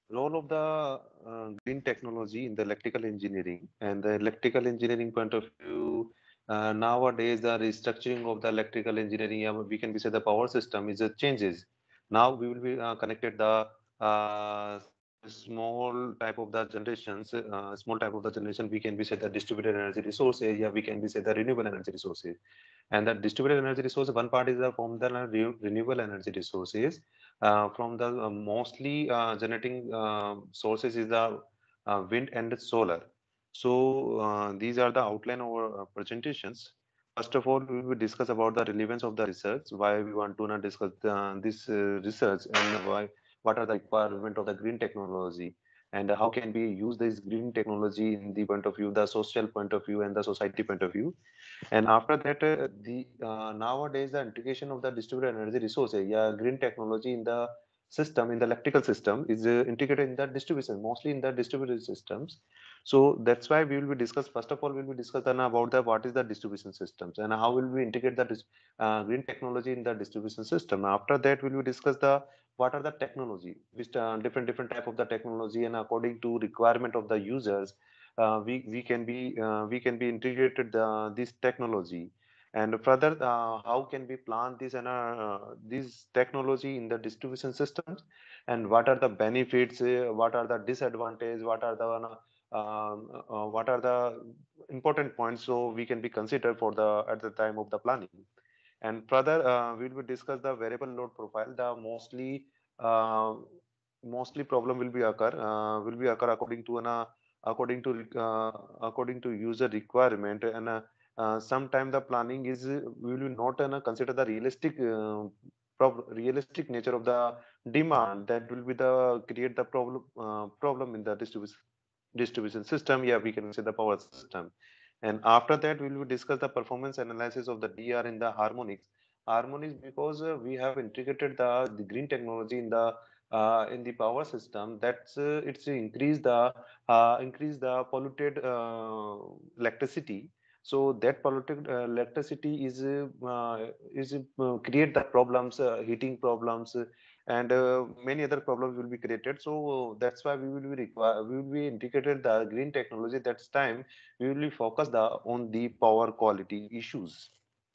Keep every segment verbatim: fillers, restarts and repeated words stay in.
Role of the uh, green technology in the electrical engineering and the electrical engineering point of view. Uh, nowadays, the restructuring of the electrical engineering, uh, we can be say the power system is uh, changes. Now we will be uh, connected the uh, small type of the generations, uh, small type of the generation. We can be say the distributed energy resource area. We can be say the renewable energy resources. And the distributed energy resource, one part is uh, from the re- renewable energy resources. Uh, from the uh, mostly uh, generating uh, sources is the uh, wind and solar. So uh, these are the outline of our uh, presentations. First of all, we will discuss about the relevance of the research, why we want to not discuss uh, this uh, research, and why what are the requirement of the green technology, and how can we use this green technology in the point of view, the social point of view, and the society point of view. And after that, uh, the uh, nowadays the integration of the distributed energy resources, yeah, green technology in the system, in the electrical system, is uh, integrated in the distribution, mostly in the distributed systems. So that's why we will be discuss. First of all, we will be discuss then about the what is the distribution systems and how will we integrate the dis- uh, green technology in the distribution system. After that, we will discuss the what are the technology, which uh, different different type of the technology, and according to requirement of the users, uh, we we can be uh, we can be integrated uh, this technology. And further, uh, how can we plan this and uh, this technology in the distribution systems, and what are the benefits, uh, what are the disadvantages, what are the uh, um, uh, what are the important points, so we can be considered for the at the time of the planning. And further, uh, we will discuss the variable load profile. The mostly uh, mostly problem will be occur uh, will be occur according to an uh, according to re- uh, according to user requirement. And uh, uh, sometime the planning is uh, we will not uh, consider the realistic uh, prob- realistic nature of the demand that will be the create the problem uh, problem in the distribution distribution system. Yeah, we can say the power system. And after that, we will discuss the performance analysis of the D R in the harmonics. Harmonics, because uh, we have integrated the, the green technology in the uh, in the power system. That's uh, it's increase the uh, increase the polluted uh, electricity. So that polluted uh, electricity is uh, uh, is uh, create the problems, uh, heating problems, uh, and uh, many other problems will be created. So that's why we will be require we will be integrated the green technology. That's time we will be focused the, on the power quality issues.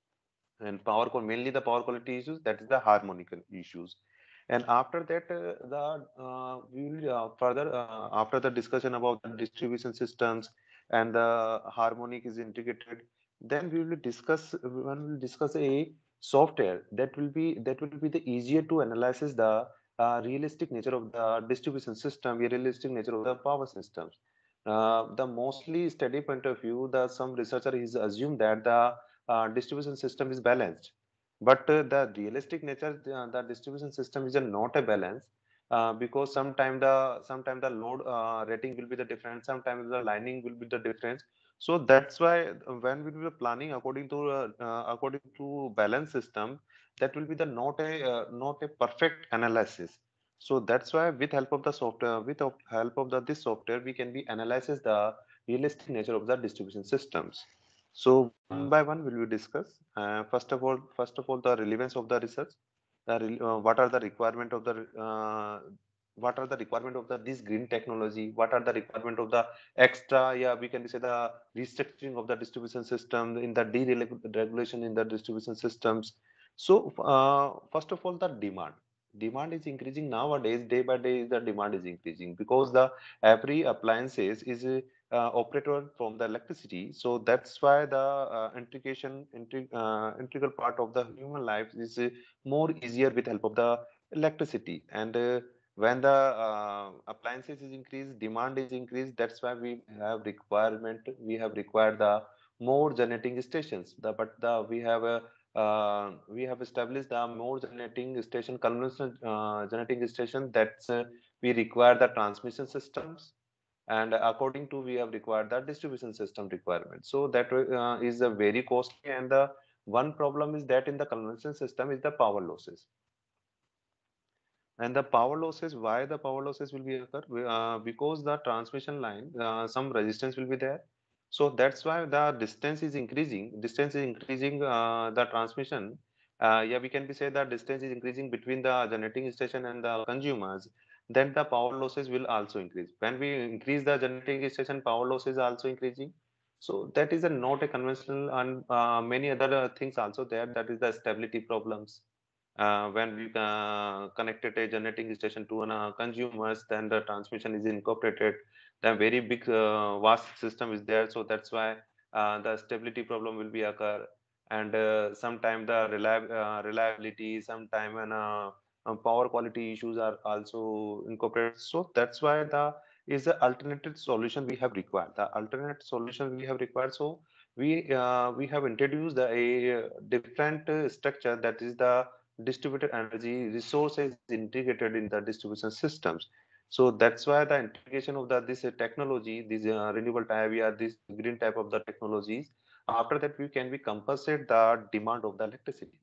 And power qual- mainly the power quality issues, that is the harmonical issues. And after that, uh, the uh, we will uh, further uh, after the discussion about the distribution systems and the harmonic is integrated, then we will discuss when we will discuss a software that will be that will be the easier to analyze the uh, realistic nature of the distribution system, the realistic nature of the power systems. Uh, the mostly study point of view, the some researcher is assumed that the uh, distribution system is balanced. But uh, the realistic nature, uh, the distribution system is a not a balance, uh, because sometime the sometime the load uh, rating will be the different, sometimes the lining will be the difference. So that's why uh, when we were planning according to uh, uh, according to balance system, that will be the not a uh, not a perfect analysis. So that's why with help of the software, with of- help of the this software, we can be analyzes the realistic nature of the distribution systems. So one by one, will we discuss. Uh, first of all, first of all, the relevance of the research. The re- uh, what are the requirement of the uh, what are the requirement of the this green technology? What are the requirement of the extra? Yeah, we can say the restructuring of the distribution system in the deregulation in the distribution systems. So uh, first of all, the demand. Demand is increasing nowadays. Day by day, the demand is increasing because the every appliances is uh, uh, operator from the electricity. So that's why the uh, integration, integ uh, integral part of the human life is uh, more easier with help of the electricity. And uh, when the uh, appliances is increased, demand is increased. That's why we have requirement. We have required the more generating stations. The but the we have a uh, we have established the more generating station, conventional uh, generating station. That's uh, we require the transmission systems, and according to we have required the distribution system requirement. So that uh, is a very costly, and the one problem is that in the conventional system is the power losses. And the power losses, why the power losses will be occur? Uh, because the transmission line, uh, some resistance will be there. So that's why the distance is increasing. Distance is increasing uh, the transmission. Uh, yeah, we can be say that distance is increasing between the generating station and the consumers. then the power losses will also increase. When we increase the generating station, power losses are also increasing. So that is a not a conventional, and uh, many other uh, things also there. That is the stability problems. Uh, when we uh, connected a generating station to an uh, consumers, then the transmission is incorporated. Then very big uh, vast system is there. So that's why uh, the stability problem will be occur, and uh, sometime the reliab uh, reliability, sometime and uh, um, power quality issues are also incorporated. So that's why the is the alternative solution we have required. The alternate solution we have required. So we uh, we have introduced the, a different uh, structure, that is the distributed energy resources integrated in the distribution systems. So that's why the integration of the this uh, technology, this uh, renewable type, we are this green type of the technologies. After that, we can be compensate the demand of the electricity.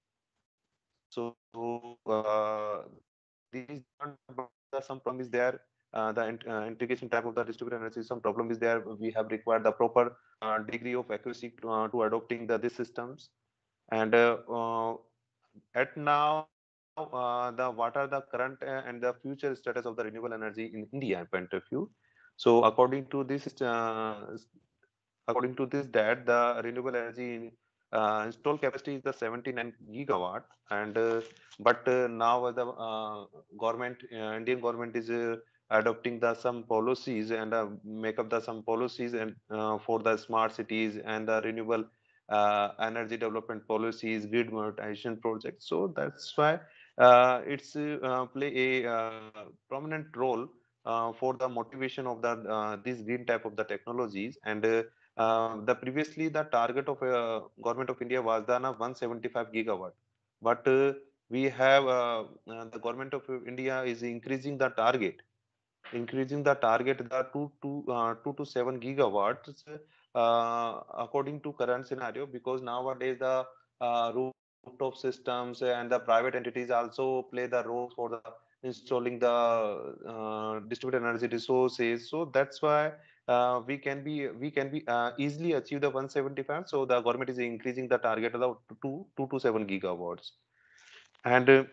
So uh, these demand, but there some problem is there. Uh, the int- uh, integration type of the distributed energy, some problem is there. We have required the proper uh, degree of accuracy to, uh, to adopting the these systems. And uh, uh, at now, uh, the what are the current uh, and the future status of the renewable energy in India point of view? So according to this, uh, according to this, that the renewable energy uh, installed capacity is the seventy-nine gigawatt, and uh, but uh, now the uh, government, uh, Indian government is uh, adopting the some policies and uh, make up the some policies and uh, for the smart cities and the renewable uh, energy development policies, grid modernization projects. So that's why uh, it's uh, play a uh, prominent role uh, for the motivation of the uh, these green type of the technologies. And uh, uh, the previously the target of uh, government of India was the uh, one hundred seventy-five gigawatt, but uh, we have uh, uh, the government of India is increasing the target, increasing the target the two to uh, two to seven gigawatts uh, according to current scenario, because nowadays the uh, rooftop systems and the private entities also play the role for the installing the uh, distributed energy resources. So that's why uh, we can be we can be uh, easily achieve the one hundred seventy-five. So the government is increasing the target of the two two to seven gigawatts. And uh,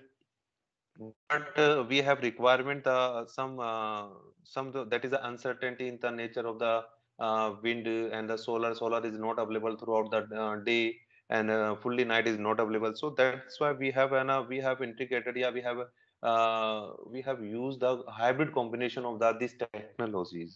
but uh, we have requirement uh, some uh, some the, that is the uncertainty in the nature of the uh, wind and the solar. Solar is not available throughout the uh, day, and uh, fully night is not available. So that's why we have an uh, we have integrated. Yeah, we have uh, we have used the hybrid combination of the these technologies.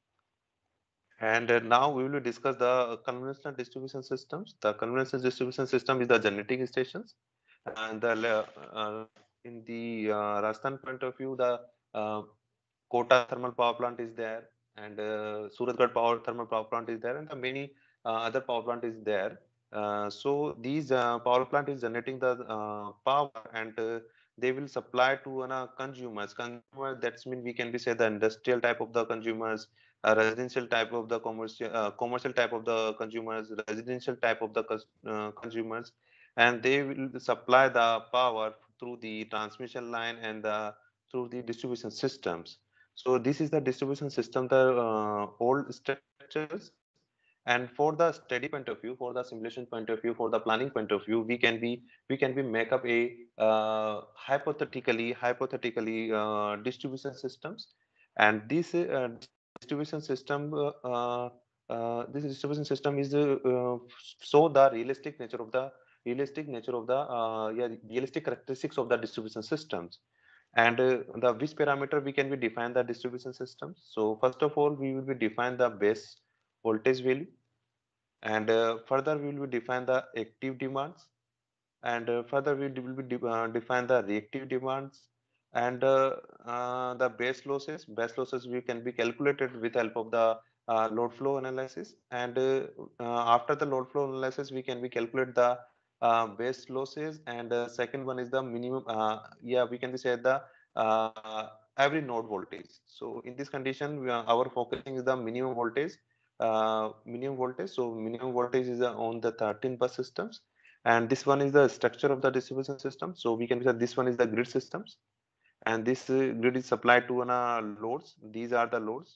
And uh, now we will discuss the conventional distribution systems. The conventional distribution system is the generating stations, and the le- uh, in the uh, Rajasthan point of view, the uh, Kota thermal power plant is there, and uh, Suratgarh power thermal power plant is there, and the many uh, other power plant is there. Uh, so these uh, power plant is generating the uh, power, and uh, they will supply to uh, consumers. Consumer, that's mean we can be say the industrial type of the consumers, a residential type of the commercial uh, commercial type of the consumers, residential type of the cus- uh, consumers, and they will supply the power through the transmission line and the through the distribution systems. So this is the distribution system, the uh, old structures. And for the study point of view, for the simulation point of view, for the planning point of view, we can be we can be make up a uh, hypothetically hypothetically uh, distribution systems. And this uh, distribution system uh, uh, uh, this distribution system is uh, uh, so the realistic nature of the realistic nature of the uh, yeah, realistic characteristics of the distribution systems. And uh, the which parameter we can be define the distribution systems. So first of all, we will be define the base voltage value, and uh, further we will be define the active demands, and uh, further we will be de- uh, define the reactive demands, and uh, uh, the base losses. Base losses we can be calculated with help of the uh, load flow analysis. And uh, uh, after the load flow analysis, we can be calculate the uh, base losses. And uh, second one is the minimum, uh, yeah, we can be say the uh, every node voltage. So in this condition, we are, our focusing is the minimum voltage, uh, minimum voltage. So minimum voltage is uh, on the thirteen bus systems, and this one is the structure of the distribution system. So we can say this one is the grid systems, and this uh, grid is supplied to an, uh, loads. These are the loads.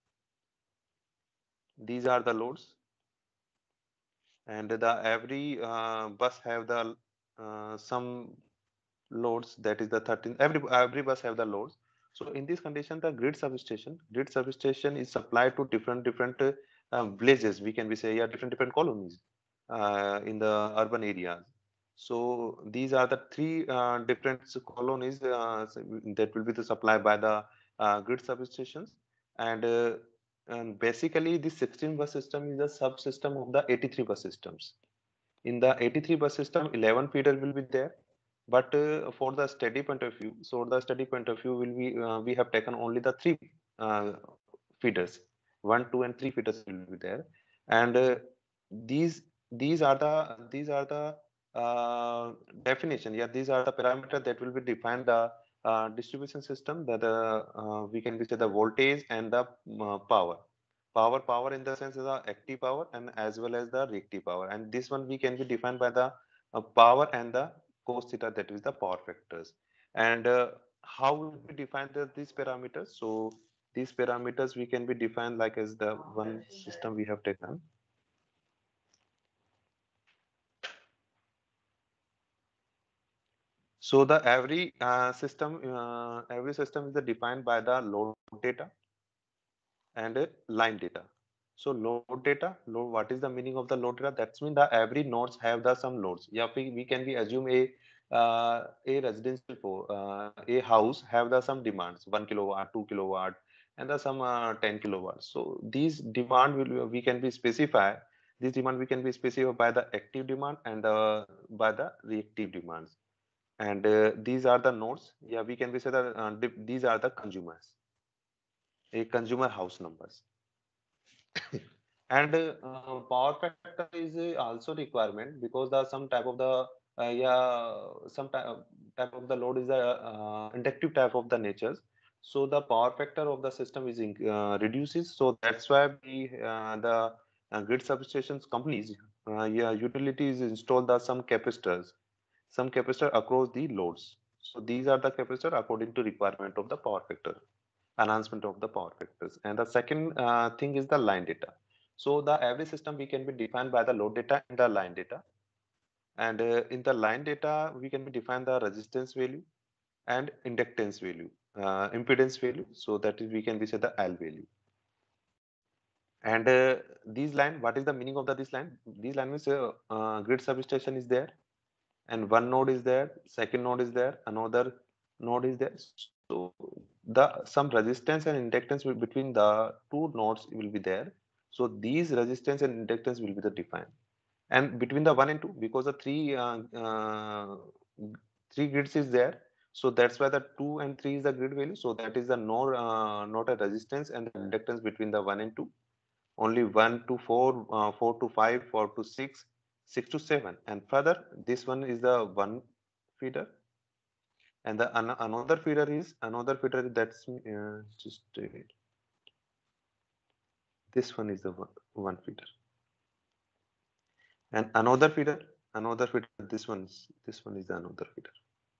These are the loads, and the every uh, bus have the uh, some loads, that is the thirteen. Every every bus have the loads. So in this condition, the grid substation, grid substation is supplied to different different uh, uh, villages. We can be say yeah, different different colonies uh, in the urban areas. So these are the three uh, different colonies uh, that will be the supply by the uh, grid substations, and, uh, and basically this sixteen bus system is a subsystem of the eighty-three bus systems. In the eighty-three bus system, eleven feeder will be there, but uh, for the study point of view, so the study point of view will be uh, we have taken only the three uh, feeders, one, two, and three feeders will be there, and uh, these these are the these are the uh, definition. Yeah, these are the parameter that will be define the uh, distribution system. That the uh, we can be say the voltage and the uh, power. Power, power in the sense is the active power and as well as the reactive power. And this one we can be defined by the uh, power and the cos theta, that is the power factors. And uh, how will we define the, these parameters? So these parameters we can be defined like as the one system we have taken. So the every uh, system, uh, every system is defined by the load data and uh, line data. So load data, load, what is the meaning of the load data? That's mean that every nodes have the some loads. Yeah, we, we can be assume a uh, a residential for uh, a house have the some demands, one kilowatt, two kilowatt, and the some uh, ten kilowatts. So these demand will we can be specify. This demand we can be specified by the active demand and uh, by the reactive demands. And uh, these are the nodes. Yeah, we can be say that uh, these are the consumers, a consumer house numbers. And uh, power factor is uh, also requirement because the some type of the uh, yeah some type, type of the load is a uh, inductive type of the natures. So the power factor of the system is in, uh, reduces. So that's why we uh, the uh, grid substations companies uh, yeah utilities install the some capacitors, some capacitor across the loads. So these are the capacitor according to requirement of the power factor, enhancement of the power factors. And the second uh, thing is the line data. So the every system we can be defined by the load data and the line data. And uh, in the line data, we can be define the resistance value and inductance value, uh, impedance value. So that is we can be say the L value. And uh, these line, what is the meaning of the this line? These line means uh, uh, grid substation is there, and one node is there, second node is there, another node is there. So the some resistance and inductance will, between the two nodes will be there. So these resistance and inductance will be the defined. And between the one and two, because the three uh, uh, three grids is there, so that's why the two and three is the grid value. So that is the no uh, not a resistance and the inductance between the one and two. Only one to four, uh, four to five, four to six, six to seven, and further this one is the one feeder, and the an another feeder is another feeder that's uh, just uh, this one is the one, one feeder, and another feeder, another feeder. This one is this one is the another feeder,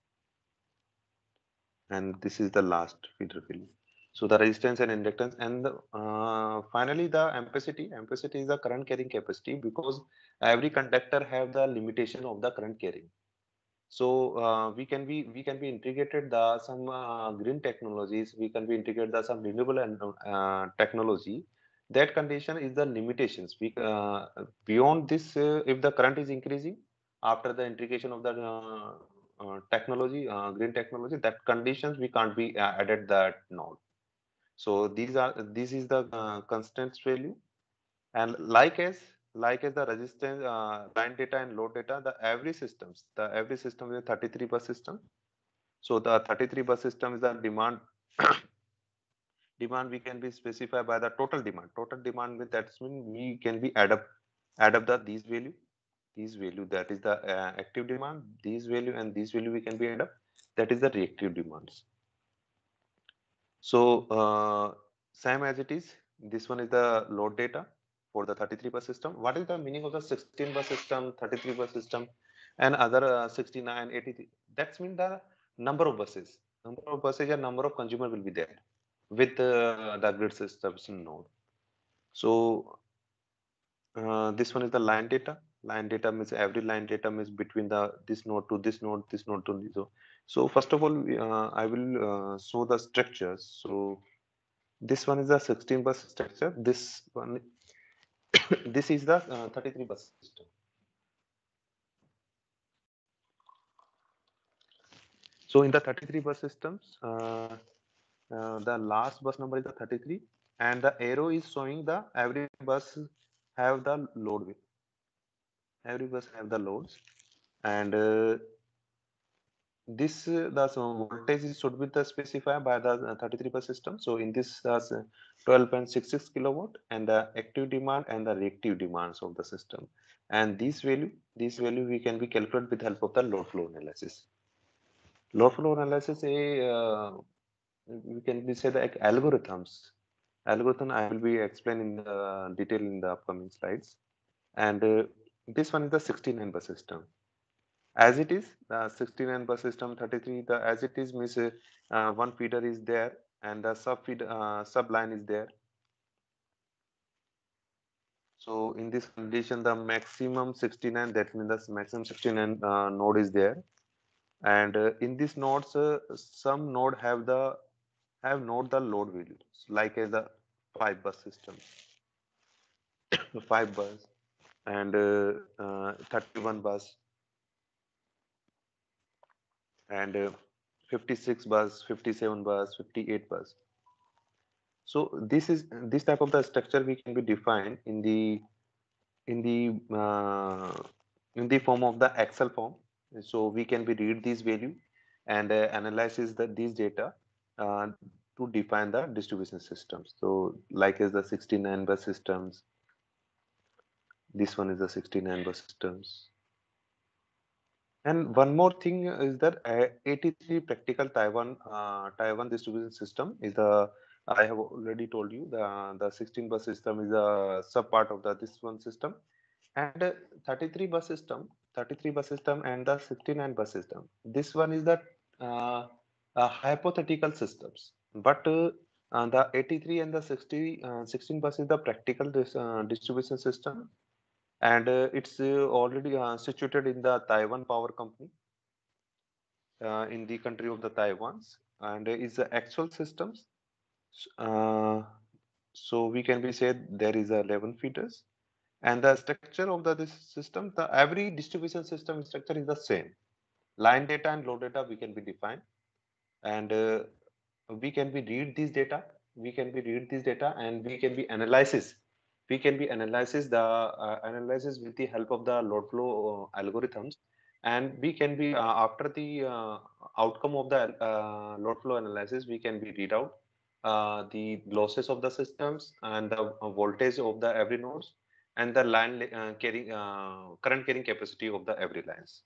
and this is the last feeder value. So the resistance and inductance, and the, uh, finally the ampacity. Ampacity is the current carrying capacity because every conductor have the limitation of the current carrying. So uh, we can be we can be integrated the some uh, green technologies. We can be integrated the some renewable and uh, technology. That condition is the limitations. We uh, beyond this, uh, if the current is increasing after the integration of the uh, uh, technology, uh, green technology, that conditions we can't be uh, added that node. So these are this is the uh, constant value. And like as like as the resistance uh, line data and load data, the every systems, the every system is a thirty-three bus system. So the thirty-three bus system is the demand demand we can be specified by the total demand. Total demand with that means we can be add up add up the these value, these value that is the uh, active demand, these value and these value we can be add up. That is the reactive demands. So uh, same as it is, this one is the load data for the thirty-three bus system. What is the meaning of the sixteen bus system, thirty-three bus system, and other uh, sixty-nine, eighty-three? That's mean the number of buses. Number of buses and number of consumer will be there with uh, the grid system node. So uh, this one is the line data. Line data means every line data means between the this node to this node, this node to this. So So first of all, we, uh, I will uh, show the structures. So this one is the sixteen bus structure. This one, this is the uh, thirty-three bus system. So in the thirty-three bus systems, uh, uh, the last bus number is the thirty-three, and the arrow is showing the every bus have the load. with- Every bus have the loads, and uh, this uh, the so voltage is should be the specified by the uh, thirty-three bus system. So in this uh, twelve point six six kilowatt and the active demand and the reactive demands of the system, and this value this value we can be calculated with help of the load flow analysis. Load flow analysis a uh, we can be say the like algorithms. Algorithm I will be explaining in the detail in the upcoming slides, and uh, this one is the sixty-nine bus system. As it is, the sixty-nine bus system thirty-three, the as it is means uh, uh, one feeder is there and the sub feed uh, sub line is there. So in this condition, the maximum sixty-nine, that means the maximum sixty-nine uh, node is there, and uh, in these nodes, uh, some node have the have not the load values like as the five bus system, five bus and uh, uh, thirty-one bus and uh, fifty-six bus, fifty-seven bus, fifty-eight bus. So this is this type of the structure we can be defined in the in the uh, in the form of the Excel form. So we can be read this value and uh, analyze the these data uh, to define the distribution systems. So like as the sixty-nine bus systems, this one is the sixty-nine bus systems. And one more thing is that uh, eighty-three practical Taiwan uh, Taiwan distribution system is the I have already told you the the sixteen bus system is a sub part of the this one system, and uh, thirty-three bus system thirty-three bus system and the sixty-nine bus system. This one is the uh, uh, hypothetical systems, but uh, uh, the eighty-three and the sixty uh, sixteen bus is the practical dis, uh, distribution system, and uh, it's uh, already uh, situated in the Taiwan Power Company uh, in the country of the Taiwans, and uh, is the actual systems. Uh, so we can be said there is a eleven feeders, and the structure of the this system, the every distribution system structure is the same. Line data and load data we can be defined, and uh, we can be read this data. We can be read this data, and we can be analysis. We can be analysis the uh, analysis with the help of the load flow uh, algorithms, and we can be uh, after the uh, outcome of the uh, load flow analysis, we can be read out uh, the losses of the systems and the uh, voltage of the every nodes and the line uh, carrying uh, current carrying capacity of the every lines.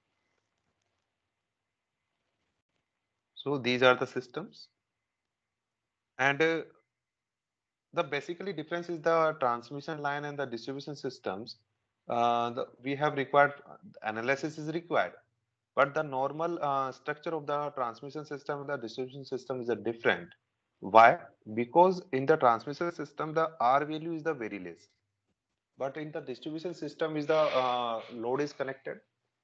So these are the systems, and uh, the basically difference is the transmission line and the distribution systems. Uh, the, we have required analysis is required, but the normal uh, structure of the transmission system and the distribution system is a different. Why? Because in the transmission system, the R value is the very less, but in the distribution system is the uh, load is connected.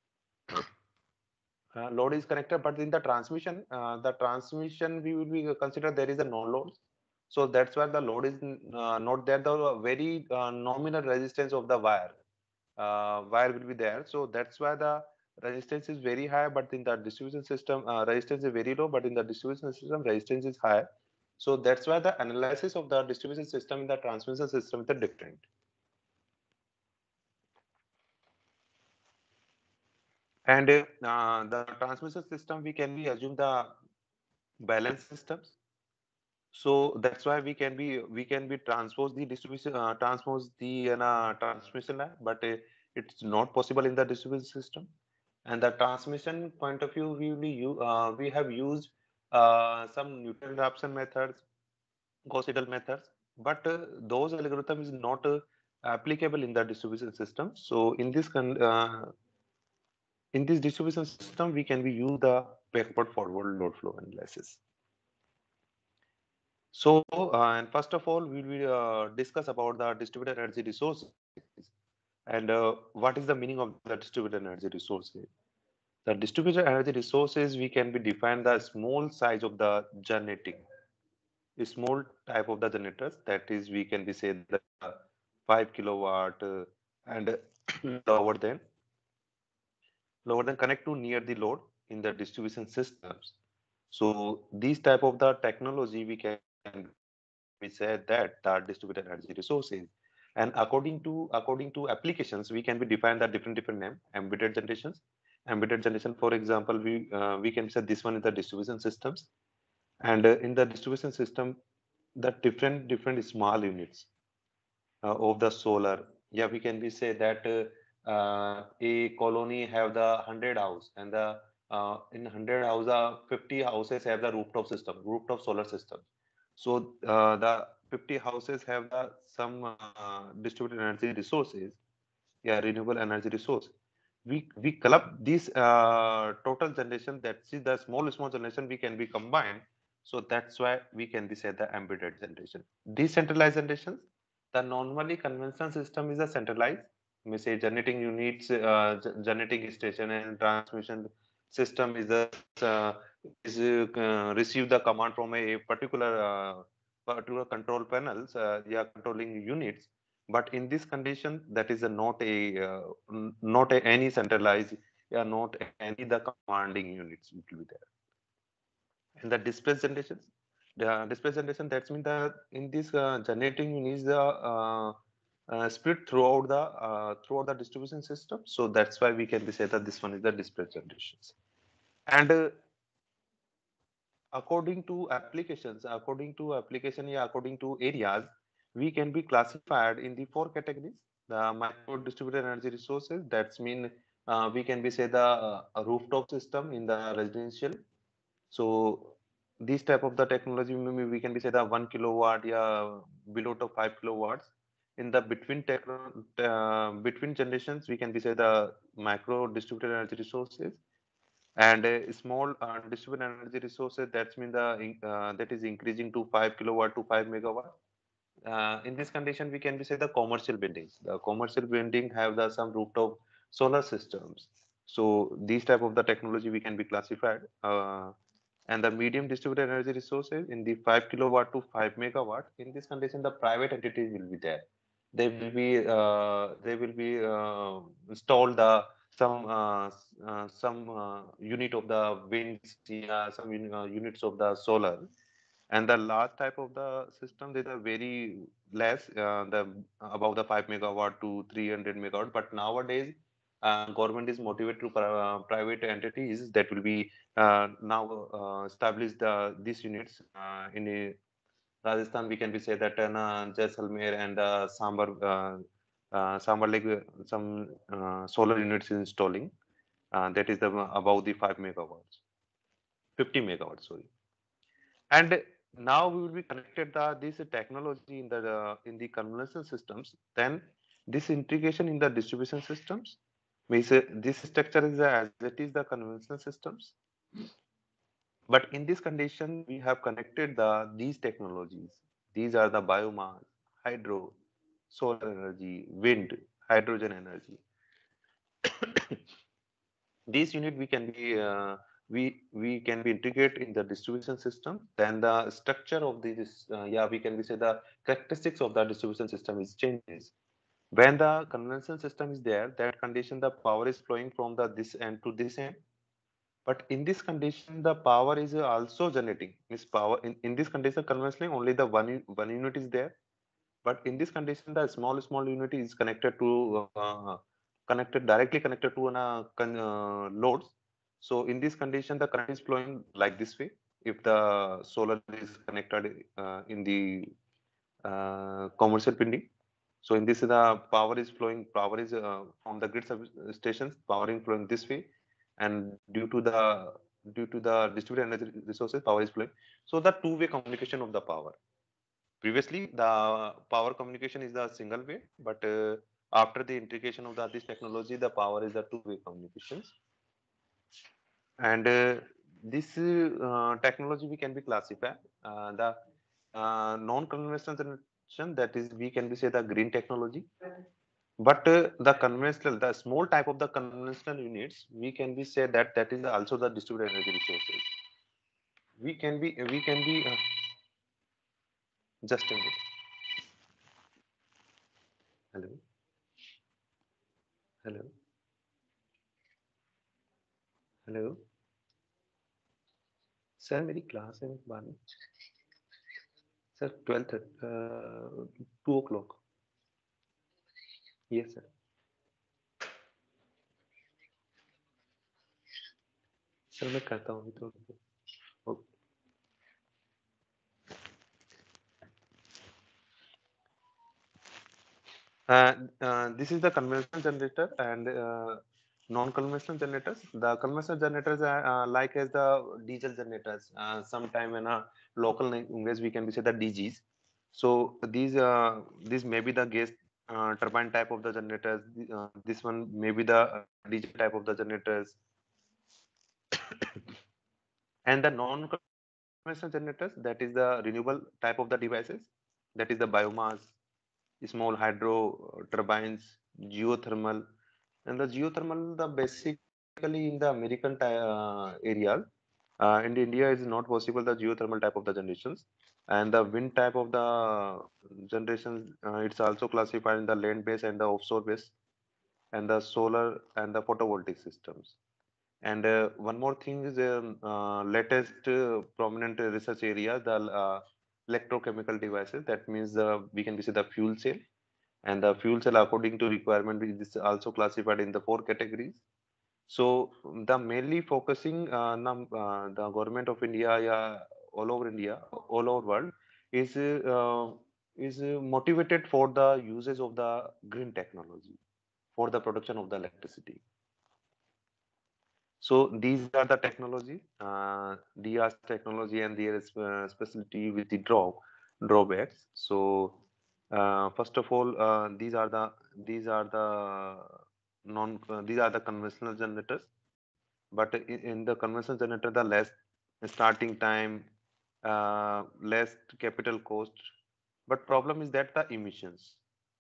Uh, load is connected, but in the transmission, uh, the transmission we will be consider there is a no load. So that's why the load is uh, not there. The very uh, nominal resistance of the wire, uh, wire will be there. So that's why the resistance is very high, but in the distribution system, uh, resistance is very low, but in the distribution system, resistance is high. So that's why the analysis of the distribution system in the transmission system is different. And uh, the transmission system, we can be assume the balance systems. So that's why we can be we can be transpose the distribution uh, transpose the uh, transmission line, but uh, it's not possible in the distribution system. And the transmission point of view, we will use, uh, we have used uh, some Newton-Raphson methods, Gauss-Seidel methods, but uh, those algorithm is not uh, applicable in the distribution system. So in this con uh, in this distribution system, we can be use the backward forward load flow analysis. So, uh, and first of all, we will uh, discuss about the distributed energy resources and uh, what is the meaning of the distributed energy resources. The distributed energy resources, we can be defined the small size of the generating, a small type of the generators, that is we can be say the five kilowatt uh, and lower than lower than connect to near the load in the distribution systems. So these type of the technology we can we said that the distributed energy resources. And according to according to applications, we can be defined the different different name. Embedded generations, embedded generation. For example, we uh, we can say this one is the distribution systems, and uh, in the distribution system, the different different small units uh, of the solar. Yeah, we can be say that uh, uh, a colony have the hundred house, and the uh, in hundred house, uh, fifty houses have the rooftop system, rooftop solar system. So uh, the fifty houses have the some uh, distributed energy resources, yeah, renewable energy resource. We we collect this uh, total generation, that is the small small generation we can be combined. So that's why we can be said the embedded generation. Decentralized generation, the normally conventional system is a centralized, we say generating units, uh, ge- generating station and transmission system is a uh, is uh, receive the command from a particular uh, particular control panels, uh, yeah, controlling units. But in this condition, that is a not a uh, n- not a, any centralized, yeah, not any the commanding units will be there. And the display generation, the display generation, that means that in this uh, generating units the uh, uh, split throughout the uh, throughout the distribution system. So that's why we can be say that this one is the display generations. And uh, according to applications, according to application, yeah, according to areas, we can be classified in the four categories. The micro distributed energy resources, that's mean uh, we can be say the uh, rooftop system in the residential. So this type of the technology, maybe we can be say the one kilowatt, yeah, below to five kilowatts. In the between techno, uh, between generations, we can be say the micro distributed energy resources. And a small uh, distributed energy resources, that's mean the in- uh, that is increasing to five kilowatt to five megawatt. Uh, in this condition, we can be say the commercial buildings, the commercial building have the some rooftop solar systems. So these type of the technology we can be classified. Uh, and the medium distributed energy resources in the five kilowatt to five megawatt, in this condition the private entities will be there. They will be uh, they will be uh, installed the some uh, s- uh, some uh, unit of the winds, yeah, some uni- uh, units of the solar. And the last type of the system, they are very less, uh, the above the five megawatt to three hundred megawatt. But nowadays uh, government is motivated to pri- uh, private entities that will be uh, now uh, establish the these units uh, in a Rajasthan. We can be say that in uh, Jaisalmer and uh, Sambar, uh, uh, Sambar Lake, uh, some uh, solar units is installing. Uh, that is the above the five megawatts, fifty megawatts, sorry. And now we will be connected the this technology in the uh, in the conventional systems. Then this integration in the distribution systems means uh, this structure is uh, as it is the conventional systems. But in this condition, we have connected the these technologies. These are the biomass, hydro, solar energy, wind, hydrogen energy. This unit we can be uh, we we can be integrate in the distribution system. Then the structure of this, uh, yeah, we can be say the characteristics of the distribution system is changes. When the conventional system is there, that condition the power is flowing from the this end to this end. But in this condition, the power is also generating. Means power in, in this condition, conventionally only the one u- one unit is there. But in this condition, the small small unit is connected to uh, connected directly connected to an uh, con, uh, loads. So in this condition, the current is flowing like this way. If the solar is connected uh, in the uh, commercial pending. So in this, the power is flowing. Power is uh, from the grid sub- stations. Powering flowing this way, and due to the due to the distributed energy resources, power is flowing. So the two-way communication of the power. Previously, the power communication is the single way, but uh, after the integration of the, this technology, the power is the two-way communications. And uh, this uh, technology we can be classified. Uh, the uh, non-conventional generation, that is, we can be say the green technology. But uh, the conventional, the small type of the conventional units, we can be said that that is also the distributed energy resources. We can be, we can be, uh, just a minute. Hello, hello, hello. Sir मेरी class है बाद में sir twelfth two o'clock yes sir sir मैं करता हूँ अभी तो Uh, uh, this is the conventional generator and uh, non-conventional generators. The conventional generators are uh, like as the diesel generators. Uh, sometime in a local English we can say the D Gs. So these uh, this may be the gas uh, turbine type of the generators. Uh, this one may be the uh, diesel type of the generators, and the non-conventional generators, that is the renewable type of the devices. That is the biomass, small hydro uh, turbines, geothermal. And the geothermal, the basically in the American uh, areas, uh, in India is not possible the geothermal type of the generations, and the wind type of the generations. Uh, it's also classified in the land based and the offshore based, and the solar and the photovoltaic systems. And uh, one more thing is um, uh, latest uh, prominent research area, the uh, electrochemical devices. That means uh, we can visit the fuel cell, and the fuel cell according to requirement is also classified in the four categories. So the mainly focusing uh, num- uh, the government of India, yeah, all over India, all over world is uh, is uh, motivated for the uses of the green technology for the production of the electricity. So these are the technology, uh, D R technology and their uh, specialty with the draw drawbacks. So uh, first of all, uh, these are the these are the non uh, these are the conventional generators. But in, in the conventional generator, the less starting time, uh, less capital cost. But problem is that the emissions.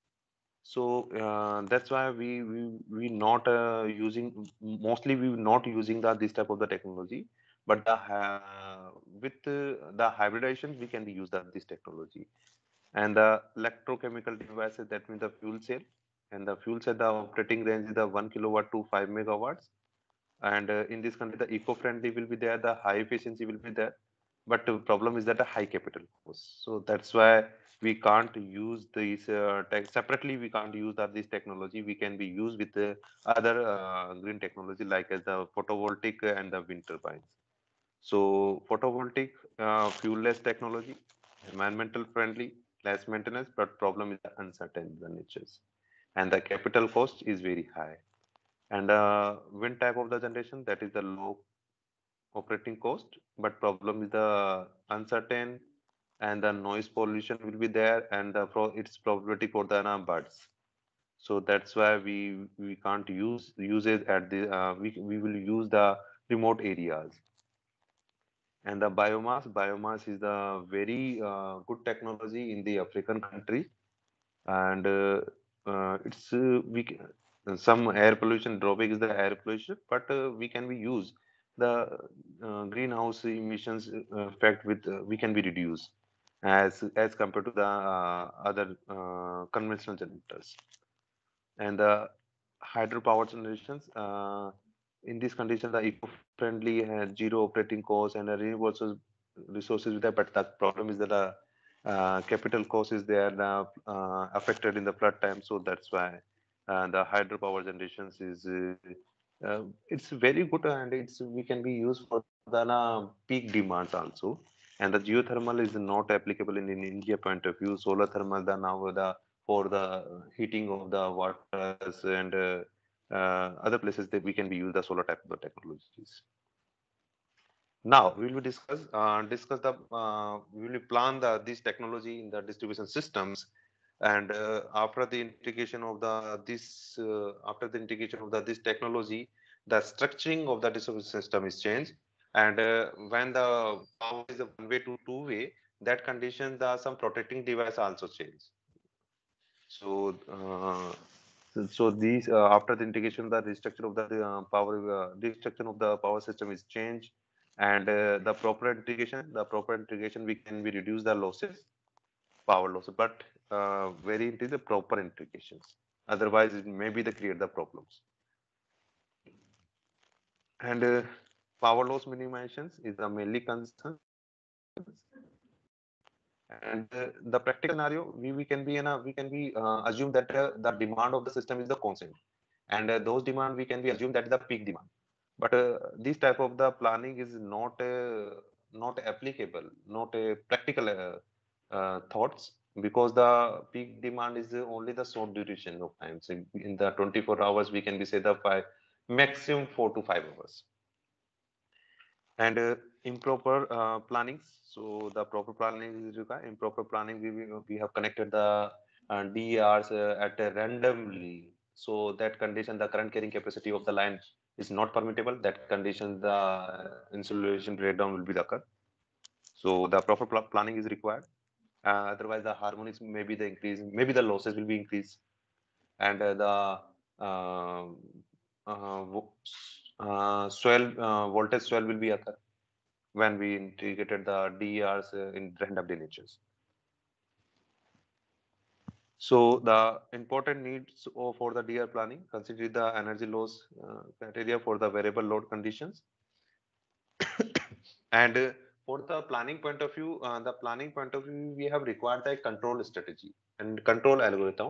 So uh, that's why we we we not uh, using mostly we not using the this type of the technology, but the uh, with uh, the hybridization we can use the this technology. And the electrochemical devices, that means the fuel cell, and the fuel cell, the operating range is the one kilowatt to five megawatts. And uh, in this country the eco-friendly will be there, the high efficiency will be there, but the problem is that a high capital cost. So that's why we can't use these uh, tech separately. We can't use that this technology. We can be used with the other uh, green technology like as the photovoltaic and the wind turbines. So photovoltaic, uh, fuel-less technology, environmental friendly, less maintenance, but problem is the uncertain the natures, and the capital cost is very high. And uh, wind type of the generation, that is the low operating cost, but problem is the uncertain, and the noise pollution will be there, and the pro it's probability for the uh, birds. So that's why we we can't use use it at the uh, we we will use the remote areas. And the biomass biomass is the very uh, good technology in the African country. And uh, uh, it's uh, we can, some air pollution drawback is the air pollution, but uh, we can be use the uh, greenhouse emissions uh, effect with uh, we can be reduced as as compared to the uh, other uh, conventional generators. And the hydropower generations, uh, in this condition the eco-friendly has zero operating cost and the renewable resources resources with that, but the problem is that the uh, capital cost is there now uh, affected in the flood time. So that's why uh, the hydropower generations is uh, uh, it's very good, and it's we can be used for the uh, peak demands also. And the geothermal is not applicable in, in India point of view. Solar thermal, the now the for the heating of the waters and uh, uh, other places that we can be use the solar type of technologies. Now we will discuss uh, discuss the uh, we will plan the this technology in the distribution systems. And uh, after the integration of the this uh, after the integration of the this technology, the structuring of the distribution system is changed. And uh, when the power is a one way to two way, that condition the some protecting device also change. So uh, So, so these uh, after the integration, the restructure of the uh, power, uh, restructure of the power system is changed, and uh, the proper integration, the proper integration, we can we reduce the losses, power losses, but uh, very it is the proper integrations. Otherwise, it may be the create the problems. And uh, power loss minimizations is the mainly concern. And uh, the practical scenario, we, we can be in a we can be uh, assume that uh, the demand of the system is the constant, and uh, those demand we can be assume that is the peak demand. But uh, this type of the planning is not uh, not applicable, not a practical uh, uh, thoughts, because the peak demand is uh, only the short duration of time. So in the twenty-four hours, we can be say the five maximum four to five hours. And uh, improper uh, planning. So the proper planning is required. Improper planning, we we, we have connected the uh, D Rs uh, at a randomly. So that condition, the current carrying capacity of the line is not permittable. That condition, the uh, insulation breakdown will be occur. So the proper pl planning is required. Uh, otherwise, the harmonics may be the increase, maybe the losses will be increased, and uh, the uh, uh, uh, swell uh, voltage swell will be occur when we integrated the D E Rs uh, in random denatures. So the important needs of- for the D R planning, consider the energy loss uh, criteria for the variable load conditions. And uh, for the planning point of view, uh, the planning point of view, we have required the control strategy and control algorithm.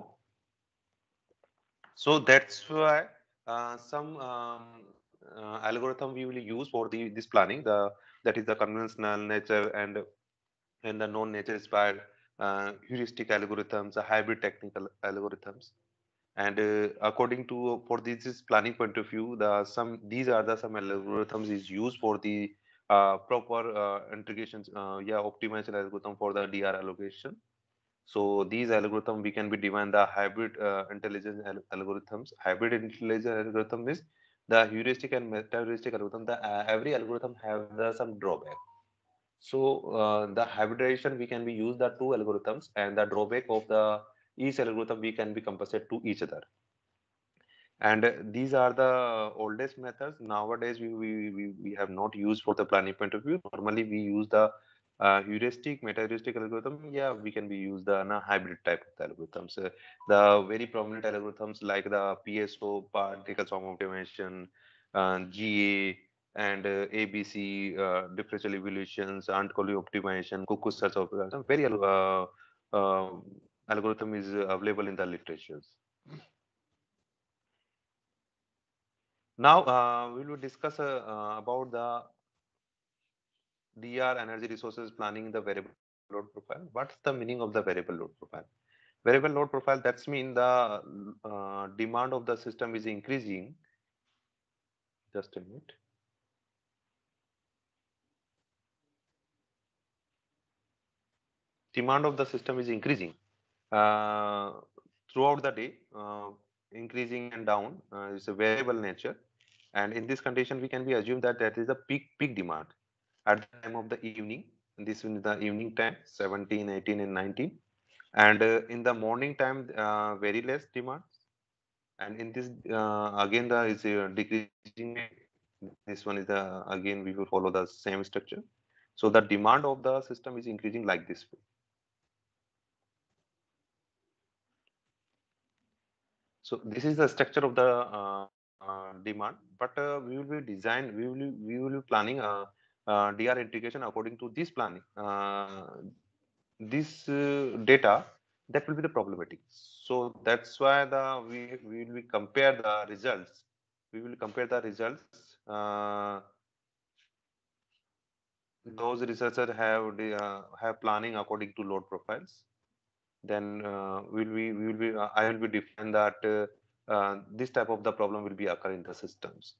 So that's why uh, some um, uh, algorithm we will use for the this planning. The that is the conventional nature and and the non-nature inspired uh, heuristic algorithms, the hybrid technical algorithms. And uh, according to for this is planning point of view, the some these are the some algorithms is used for the uh, proper uh, integrations, uh, yeah, optimization algorithm for the D R allocation. So these algorithm we can be define the hybrid uh, intelligence al algorithms. Hybrid intelligence algorithm is the heuristic and meta heuristic algorithm. The uh, every algorithm have the some drawback. So uh, the hybridization we can be use the two algorithms, and the drawback of the each algorithm we can be compensate to each other. And uh, these are the oldest methods. Nowadays we, we, we, we have not used for the planning point of view. Normally we use the uh, heuristic, meta-heuristic algorithm. Yeah, we can be use the uh, hybrid type of the algorithms. Uh, the very prominent algorithms like the P S O, particle swarm optimization, uh, G A, and uh, A B C, uh, differential evaluations, Ant-Collie optimization, cuckoo search optimization. Very uh, uh, algorithm is available in the literatures. Now uh, we will discuss uh, uh, about the D R energy resources planning the variable load profile. What's the meaning of the variable load profile? Variable load profile, that's mean the uh, demand of the system is increasing. Just a minute. Demand of the system is increasing uh, throughout the day, uh, increasing and down. Uh, it's a variable nature, and in this condition, we can be assumed that that is a peak peak demand at the time of the evening. This is the evening time, seventeen, eighteen, and nineteen. And uh, in the morning time, uh, very less demand. And in this, uh, again, the is uh, decreasing. This one is the again we will follow the same structure. So the demand of the system is increasing like this way. So this is the structure of the uh, uh, demand, but uh, we will be design, we will be, we will be planning a, uh D R integration according to this planning. Uh, this uh, data that will be the problematic. So that's why the we we will compare the results. We will compare the results. Uh, those researchers have the, uh, have planning according to load profiles. Then uh, will we we will be uh, I will be define that uh, uh, this type of the problem will be occur in the systems.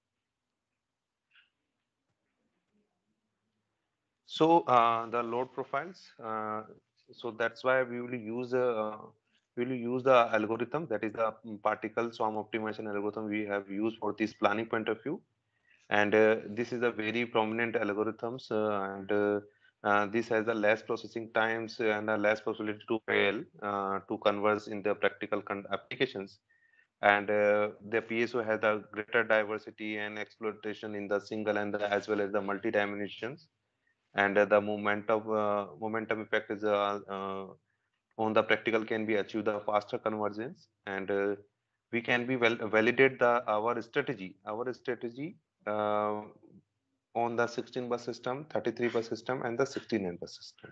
So uh, the load profiles. Uh, so that's why we will use uh, we will use the algorithm, that is the particle swarm optimization algorithm we have used for this planning point of view. And uh, this is a very prominent algorithms, uh, and uh, uh, this has a less processing times and a less possibility to fail uh, to converse in the practical applications. and uh, the P S O has a greater diversity and exploitation in the single and the, as well as the multi dimensions, and uh, the moment of uh, momentum effect is uh, uh, on the practical can be achieved the faster convergence, and uh, we can be well validate the our strategy our strategy uh, on the sixteen bus system, thirty-three bus system, and the sixty-nine bus system.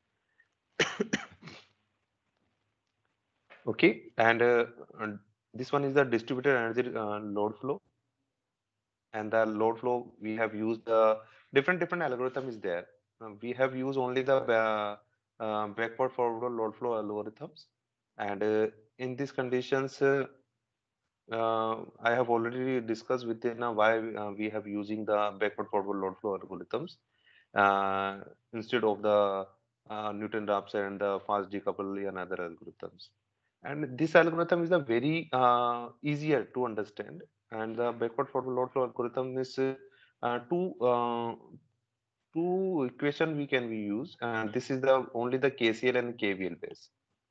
Okay, and uh, uh, this one is the distributed energy uh, load flow, and the load flow we have used the different different algorithm is there. Uh, we have used only the uh, uh, backward forward load flow algorithms, and uh, in these conditions uh, uh, I have already discussed within uh, why uh, we have using the backward forward load flow algorithms uh, instead of the uh, Newton-Raphson and the fast decouple and other algorithms. And this algorithm is a very uh, easier to understand. And the backward forward load flow algorithm is uh, uh, two uh, two equation we can be use, and this is the only the K C L and K V L base.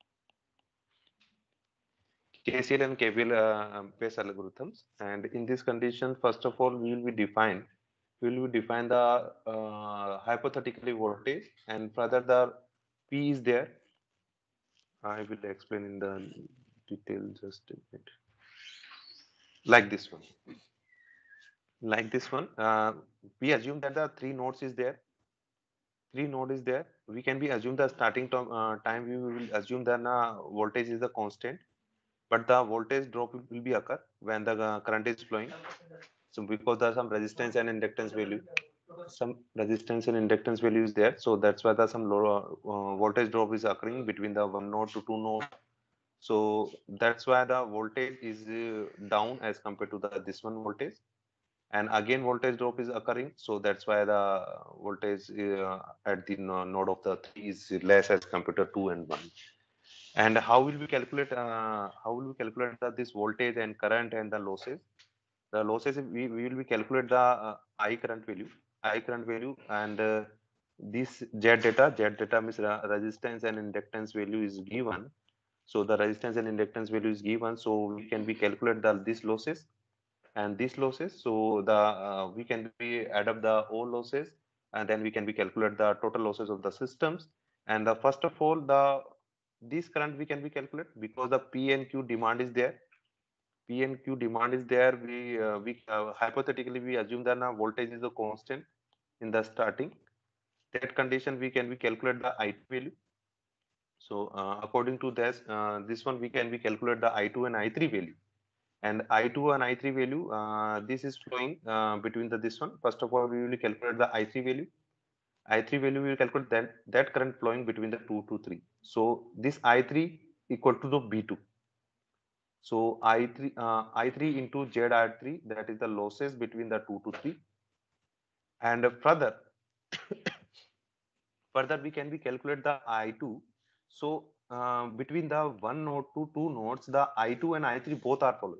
K C L and K V L uh, based algorithms. And in this condition, first of all, we will be define we will be define the uh, hypothetically voltage, and further the P is there. I will explain in the detail just a bit. Like this one, like this one. Uh, we assume that the three nodes is there. Three node is there. We can be assume the starting time, uh, time we will assume that uh, voltage is the constant, but the voltage drop will, will be occur when the uh, current is flowing. So because there are some resistance and inductance value, some resistance and inductance value is there. So that's why the some low uh, voltage drop is occurring between the one node to two node. So that's why the voltage is uh, down as compared to the this one voltage. And again voltage drop is occurring, so that's why the voltage uh, at the no- node of the three is less as compared to two and one. And how will we calculate uh, how will we calculate the, this voltage and current and the losses? The losses we, we will be calculate the uh, I current value, I current value, and uh, this Z data, Z data means uh, resistance and inductance value is given. So the resistance and inductance value is given, so we can be calculate the this losses and these losses. So the uh, we can be add up the all losses, and then we can be calculate the total losses of the systems. And the first of all, the this current we can be calculate because the P and Q demand is there. P and Q demand is there. We uh, we uh, hypothetically we assume that now voltage is a constant in the starting. That condition we can be calculate the I two value. So uh, according to this, uh, this one we can be calculate the I two and I three value. And I two and I three value, uh, this is flowing uh, between the this one. First of all, we will calculate the I three value. I three value we will calculate that that current flowing between the two to three. So this I three equal to the B two. So I three uh, I three into Z I three, that is the losses between the two to three. And further, further we can be calculate the I two. So uh, between the one node to two nodes, the I two and I three both are following.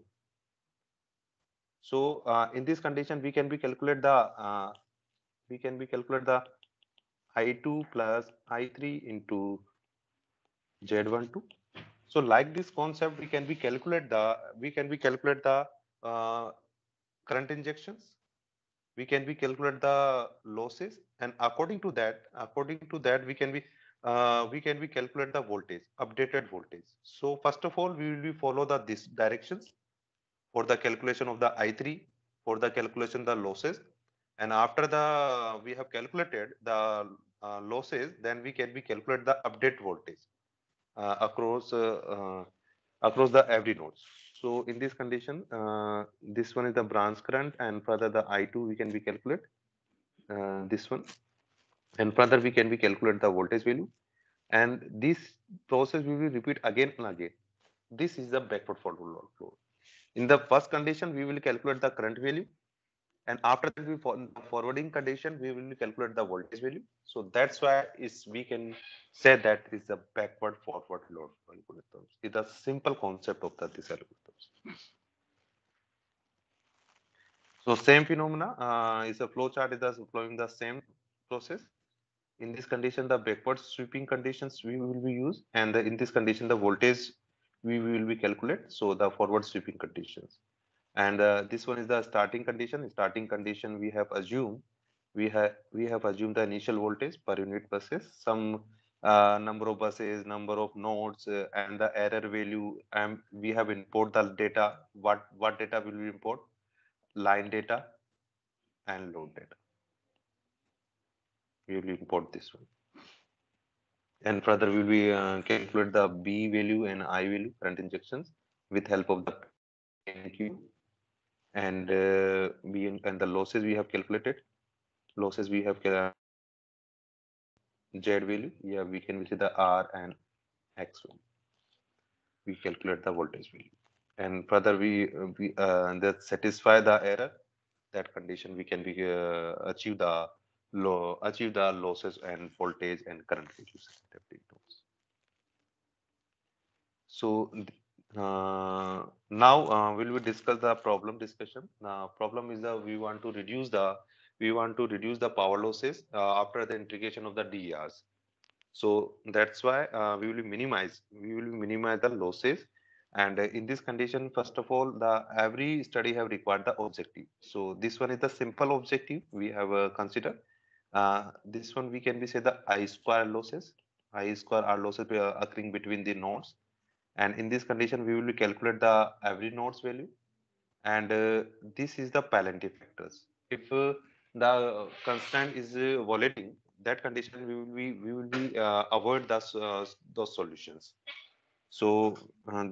So uh, in this condition, we can be calculate the uh, we can be calculate the I two plus I three into Z one two. So like this concept, we can be calculate the we can be calculate the uh, current injections. We can be calculate the losses, and according to that, according to that, we can be uh, we can be calculate the voltage, updated voltage. So first of all, we will be follow the this directions for the calculation of the I three, for the calculation the losses, and after the we have calculated the uh, losses, then we can be calculate the update voltage uh, across uh, uh, across the every nodes. So in this condition, uh, this one is the branch current, and further the I two we can be calculate uh, this one, and further we can be calculate the voltage value, and this process we will repeat again and again. This is the backward forward load flow. In the first condition, we will calculate the current value, and after that, we for forwarding condition, we will calculate the voltage value. So that's why is we can say that is the backward forward load algorithms. It's a simple concept of the this algorithms. So same phenomena uh, is a flow chart is the flowing the same process. In this condition, the backward sweeping conditions we will be used, and the, in this condition, the voltage we will be calculate. So the forward sweeping conditions. And uh, this one is the starting condition. Starting condition we have assumed we have we have assumed the initial voltage per unit buses, some uh, number of buses, number of nodes, uh, and the error value. And we have import the data. What what data will we import? Line data and load data. We will import this one. And further, we will be uh, calculate the B value and I value current injections with help of the P and Q. And uh, B and, and the losses we have calculated. Losses we have uh, Z value. Yeah, we can see the R and X value. We calculate the voltage value. And further, we uh, we uh, that satisfy the error. That condition we can be uh, achieve the low achieve the losses and voltage and current values. So uh, now uh, will we discuss the problem discussion. Now problem is that we want to reduce the we want to reduce the power losses uh, after the integration of the D E Rs. So that's why uh, we will minimize we will minimize the losses. And uh, in this condition, first of all, the every study have required the objective. So this one is the simple objective we have uh, considered. Uh, this one we can be say the I square losses. I square are losses uh, occurring between the nodes, and in this condition we will calculate the every nodes value. And uh, this is the Palantir factors. If uh, the constant is uh, volatility, that condition we will be we will be uh, avoid those uh, those solutions. So uh,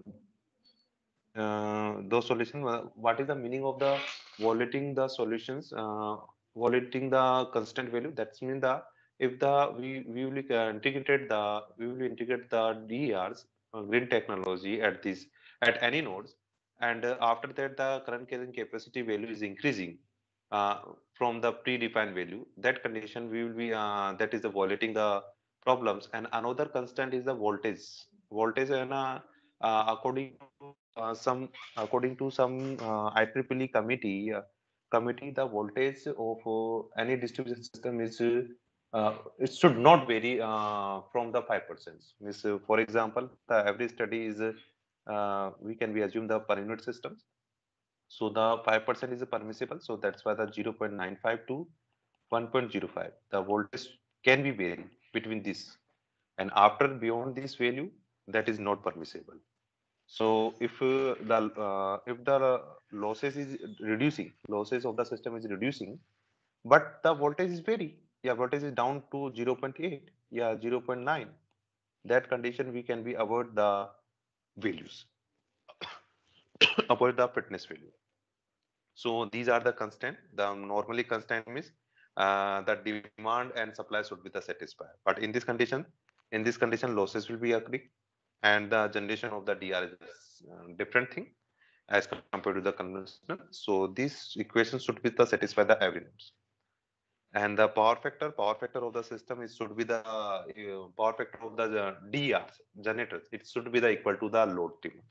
uh, those solutions, uh, what is the meaning of the volating the solutions, uh, volating the constant value? That's mean the if the we we will uh, integrate the we will integrate the D E Rs, uh, green technology at this at any nodes. And uh, after that the current carrying capacity value is increasing uh, from the predefined value. That condition we will be uh, that is the volating the problems. And another constant is the voltage voltage and uh, uh, according to uh, some according to some uh, I triple E committee uh, committee, the voltage of uh, any distribution system is uh, uh, it should not vary uh, from the five percent. Means, uh, for example, the every study is uh, uh, we can be assume the per unit systems. So the five percent is permissible. So that's why the zero point nine five to one point zero five, the voltage can be varied between this. And after beyond this value, that is not permissible. So if uh, the uh, if the uh, losses is reducing, losses of the system is reducing, but the voltage is very, yeah, voltage is down to zero point eight, yeah, zero point nine. That condition we can be avoid the values, avoid the fitness value. So these are the constant. The normally constant means uh, the demand and supply should be the satisfied. But in this condition, in this condition, losses will be occurring, and the generation of the D R is uh, different thing as compared to the conventional. So this equation should be the satisfy the every nodes. And the power factor, power factor of the system is should be the uh, power factor of the uh, D Rs generators. It should be the equal to the load demand.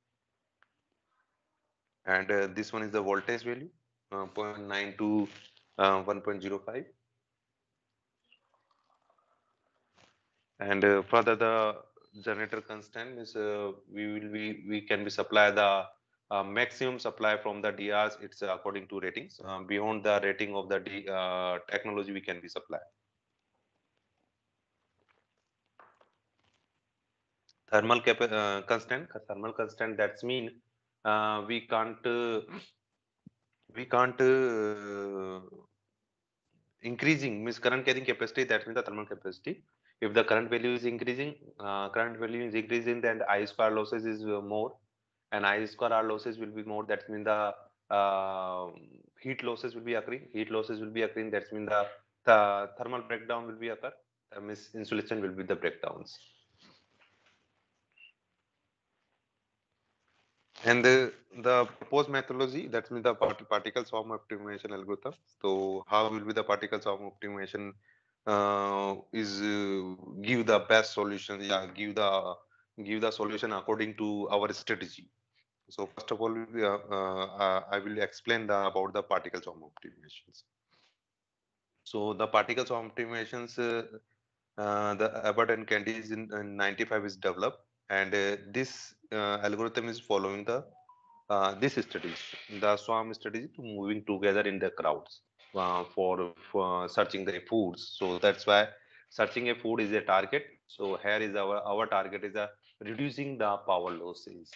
And uh, this one is the voltage value, uh, zero point nine to uh, one point zero five. And uh, further the generator constant is uh, we will be we can be supply the uh, maximum supply from the D Rs. It's uh, according to ratings. Uh, beyond the rating of the D, uh, technology, we can be supply. Thermal cap uh, constant, thermal constant. That's mean uh, we can't uh, we can't uh, increasing means current carrying capacity. That means the thermal capacity. If the current value is increasing, uh, current value is increasing, then the I square losses is uh, more, and I square R losses will be more. That means the uh, heat losses will be occurring. Heat losses will be occurring. That means the, the thermal breakdown will be occur. That means insulation will be the breakdowns. And the, the proposed methodology, that means the part particle swarm optimization algorithm. So how will be the particle swarm optimization uh, is uh, give the best solution, yeah, give the give the solution according to our strategy. So first of all, uh, uh, I will explain the, about the particle swarm optimizations. So the particle swarm optimizations, uh, uh, the Abbott and Candy is in, in ninety-five is developed, and uh, this uh, algorithm is following the uh, this strategy, the swarm strategy, to moving together in the crowds uh, for, for searching the foods. So that's why searching a food is a target. So here is our our target is a reducing the power losses.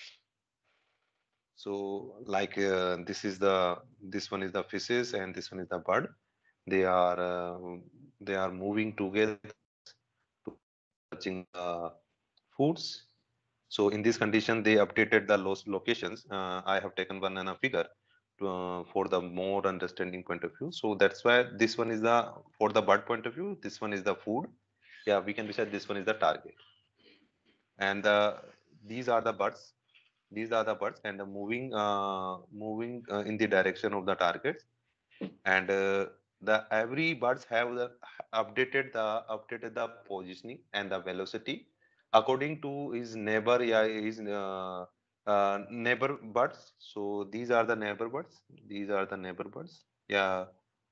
So like uh, this is the this one is the fishes and this one is the bird. They are uh, they are moving together to searching the foods. So in this condition, they updated the lost locations. Uh, I have taken one and a figure to, uh, for the more understanding point of view. So that's why this one is the for the bird point of view. This one is the food. Yeah, we can be said this one is the target. And uh, these are the birds. These are the birds and the moving uh, moving uh, in the direction of the targets. And uh, the every birds have the updated the updated the positioning and the velocity according to his neighbor, yeah, his uh, uh, neighbor birds. So these are the neighbor birds, these are the neighbor birds, yeah.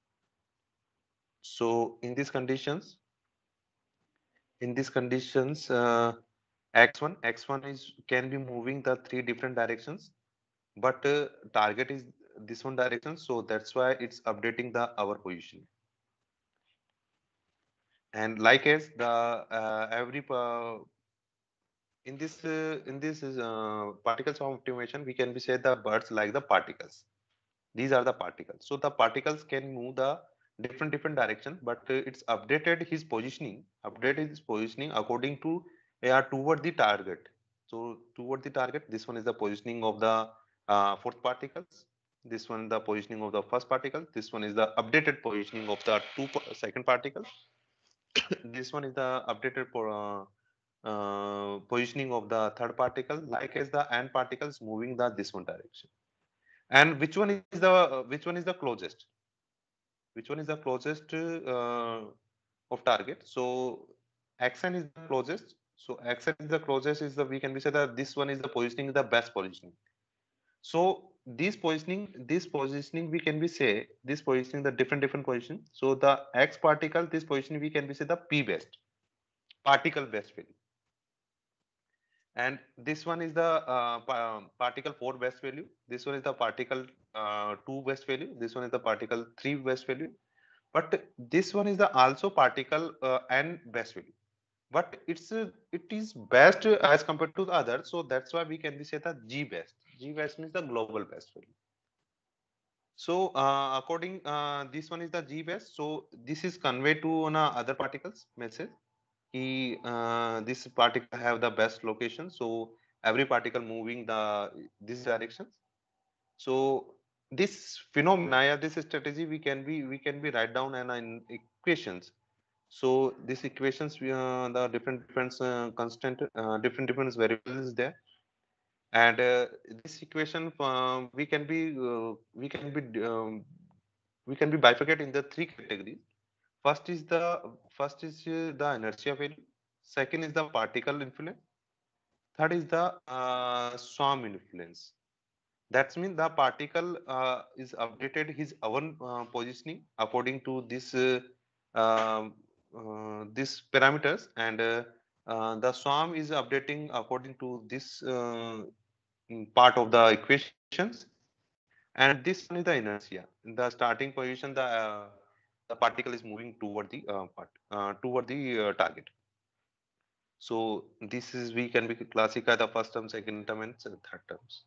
So in these conditions, in these conditions uh, x one x one is can be moving the three different directions, but uh, target is this one direction, so that's why it's updating the our position. And like as the uh, every uh, in this uh, in this uh, particles of optimization, we can be say the birds like the particles. These are the particles. So the particles can move the different different direction, but uh, it's updated his positioning, updated his positioning according to uh, toward the target. So toward the target, this one is the positioning of the uh, fourth particles. This one the positioning of the first particle. This one is the updated positioning of the two second particles. This one is the updated for uh, uh, positioning of the third particle, like as the n particles moving the this one direction. And which one is the uh, which one is the closest? Which one is the closest uh, of target? So xn is the closest. So xn is the closest is the we can be say that this one is the positioning is the best positioning. So this positioning, this positioning we can be say this positioning the different different position. So the x particle, this positioning we can be say the p best particle best value. And this one is the uh, pa- particle four best value. This one is the particle uh, two best value. This one is the particle three best value. But this one is the also particle uh, n best value. But it's uh, it is best as compared to the other. So that's why we can be say the G best. G best means the global best value. So uh, according uh, this one is the G best. So this is conveyed to on uh, other particles message. He uh, this particle have the best location, so every particle moving the this directions. So this phenomena, yeah, this strategy we can be we can be write down and in equations. So these equations we uh, the different different uh, constant uh, different different variables is there. And uh, this equation uh, we can be uh, we can be um, we can be bifurcate in the three categories. First is the first is uh, the inertia value. Second is the particle influence. Third is the uh, swarm influence. That means the particle uh, is updated his own uh, positioning according to this uh, um, uh, these parameters, and uh, uh, the swarm is updating according to this uh, mm, part of the equations. And this one is the inertia. In the starting position, the uh, the particle is moving toward the uh, part uh, toward the uh, target. So this is we can be classify the first term, second term, and third terms.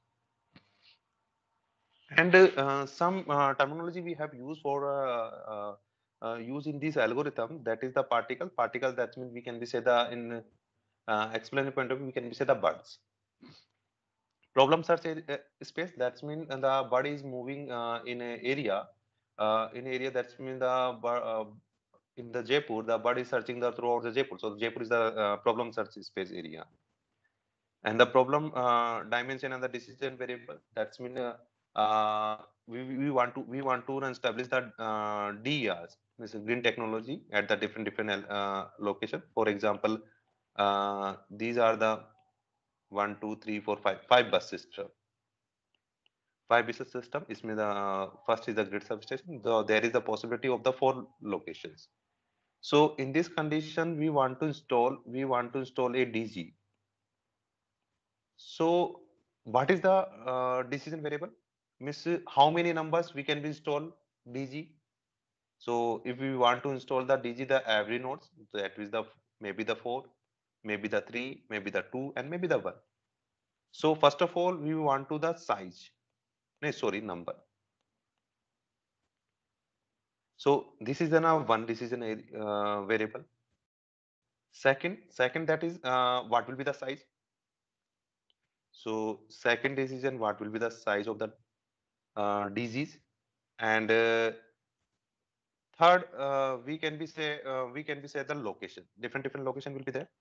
And uh, some uh, terminology we have used for uh, uh, uh, use in this algorithm, that is the particle. Particle that means we can be say the in uh, explain point of view we can be say the birds. Problem search uh, space, that means the bird is moving uh, in an area uh, in area that means the bir- uh, in the Jaipur the bird is searching the throughout the Jaipur. So Jaipur is the uh, problem search space area. And the problem uh, dimension and the decision variable, that's mean uh, uh, we, we want to we want to establish that uh, D E Rs, this is green technology at the different different uh, location. For example, uh, these are the one two three four five five bus system. Five bus system is mean the uh, first is the grid substation, so there is the possibility of the four locations. So in this condition we want to install we want to install a D G. So what is the uh, decision variable? Means uh, how many numbers we can install D G. So if we want to install the D G, the every nodes, that is the maybe the four, maybe the three, maybe the two, and maybe the one. So first of all, we want to the size. No, sorry, number. So this is the now one decision uh, variable. Second, second that is uh, what will be the size. So second decision, what will be the size of the uh, D Gs, and uh, third, uh, we can be say uh, we can be say the location. Different different location will be there.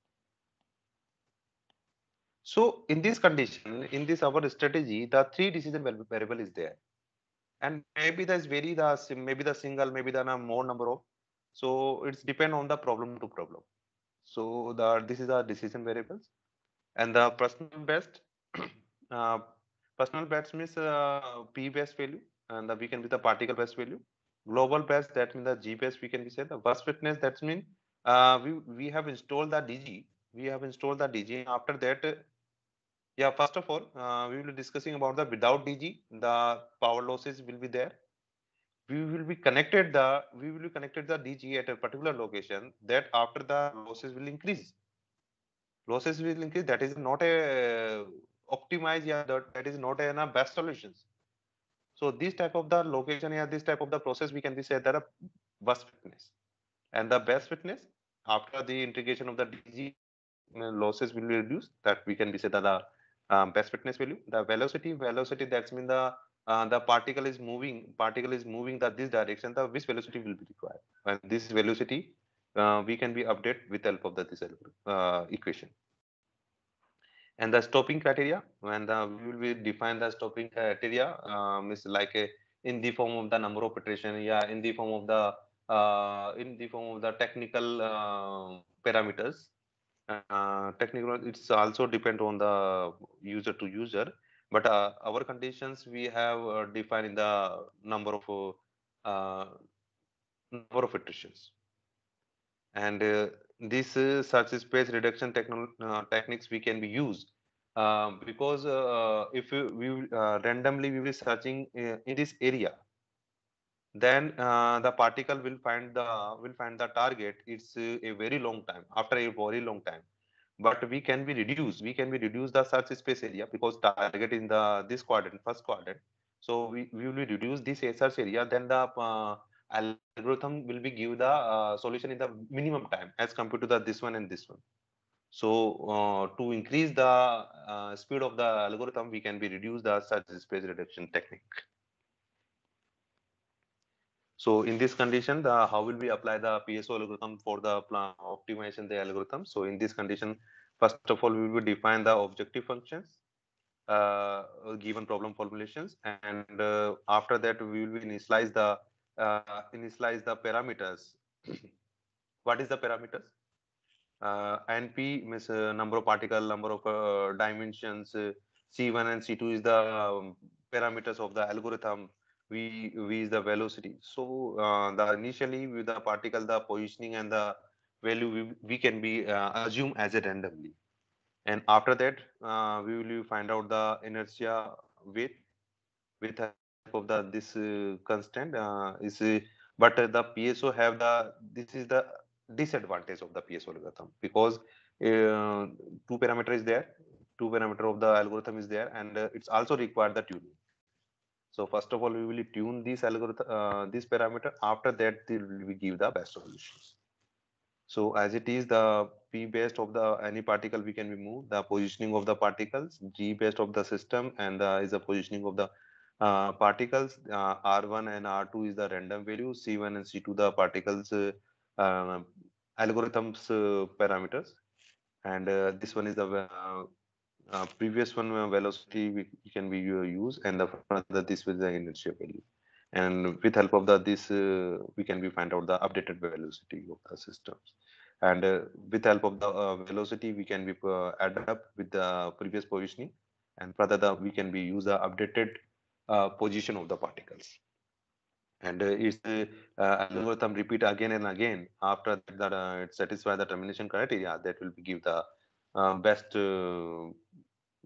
So in this condition, in this our strategy, the three decision variable is there, and maybe there's very the sim- maybe the single, maybe the na- more number of. So it's depend on the problem to problem. So the this is the decision variables, and the personal best. uh, Personal best means uh, p best value, and the we can be the particle best value. Global best, that means the G best, we can be said. The bus fitness, that's mean uh, we we have installed the D G. We have installed the D G. After that, uh, yeah, first of all, uh, we will be discussing about the without D G, the power losses will be there. We will be connected the we will be connected the D G at a particular location. That after the losses will increase. Losses will increase. That is not a optimize. Yeah, that, that is not a, a best solutions. So this type of the location, yeah, this type of the process, we can be said that a bus fitness. And the best fitness, after the integration of the D G, uh, losses will be reduced. That we can be said that the um, best fitness value. The velocity, velocity, that's mean the uh, the particle is moving, particle is moving that this direction. The which velocity will be required, and this velocity uh, we can be update with help of the this uh, equation. And the stopping criteria, when the we will be define the stopping criteria, um, is like a, in the form of the number of iteration, yeah, in the form of the uh, in the form of the technical uh, parameters. Uh, technical, it's also depend on the user to user, but uh, our conditions we have uh, defined in the number of uh, number of iterations. And uh, this uh, such space reduction techno uh, techniques we can be used uh, because uh, if we, we will, uh, randomly we will searching uh, in this area, then uh, the particle will find the will find the target. It's uh, a very long time, after a very long time, but we can be reduce we can be reduce the search space area because target in the this quadrant, first quadrant. So we, we will reduce this search area, then the uh, algorithm will be give the uh, solution in the minimum time as compared to the this one and this one. So uh, to increase the uh, speed of the algorithm, we can be reduce the search space reduction technique. So in this condition, the how will we apply the P S O algorithm for the plan optimization the algorithm? So in this condition, first of all, we will define the objective functions, uh, given problem formulations, and uh, after that we will initialize the uh, initialize the parameters. What is the parameters? Uh, N P means uh, number of particle, number of uh, dimensions. Uh, C one and C two is the um, parameters of the algorithm. V V is the velocity. So uh, the initially with the particle, the positioning and the value we, we can be uh, assume as a randomly. And after that, uh, we will find out the inertia weight with help of the this uh, constant uh, is uh, but uh, the P S O have the this is the disadvantage of the P S O algorithm because uh, two parameter is there, two parameter of the algorithm is there, and uh, it's also required the tuning. So first of all, we will tune this algorithm, uh, this parameter. After that, we will give the best solutions. So as it is the P based of the any particle we can remove the positioning of the particles, G based of the system, and uh, is the positioning of the uh, particles. Uh, R one and R two is the random value, C one and C two the particles uh, uh, algorithms uh, parameters, and uh, this one is the uh, uh, previous one uh, velocity we, we can be uh, use, and the further this was the inertia value. And with help of the this uh, we can be find out the updated velocity of the systems, and uh, with help of the uh, velocity we can be uh, add up with the previous positioning, and further the we can be use the updated uh, position of the particles. And uh, it's uh, uh, algorithm repeat again and again. After that uh, it satisfy the termination criteria, that will be give the uh, best uh,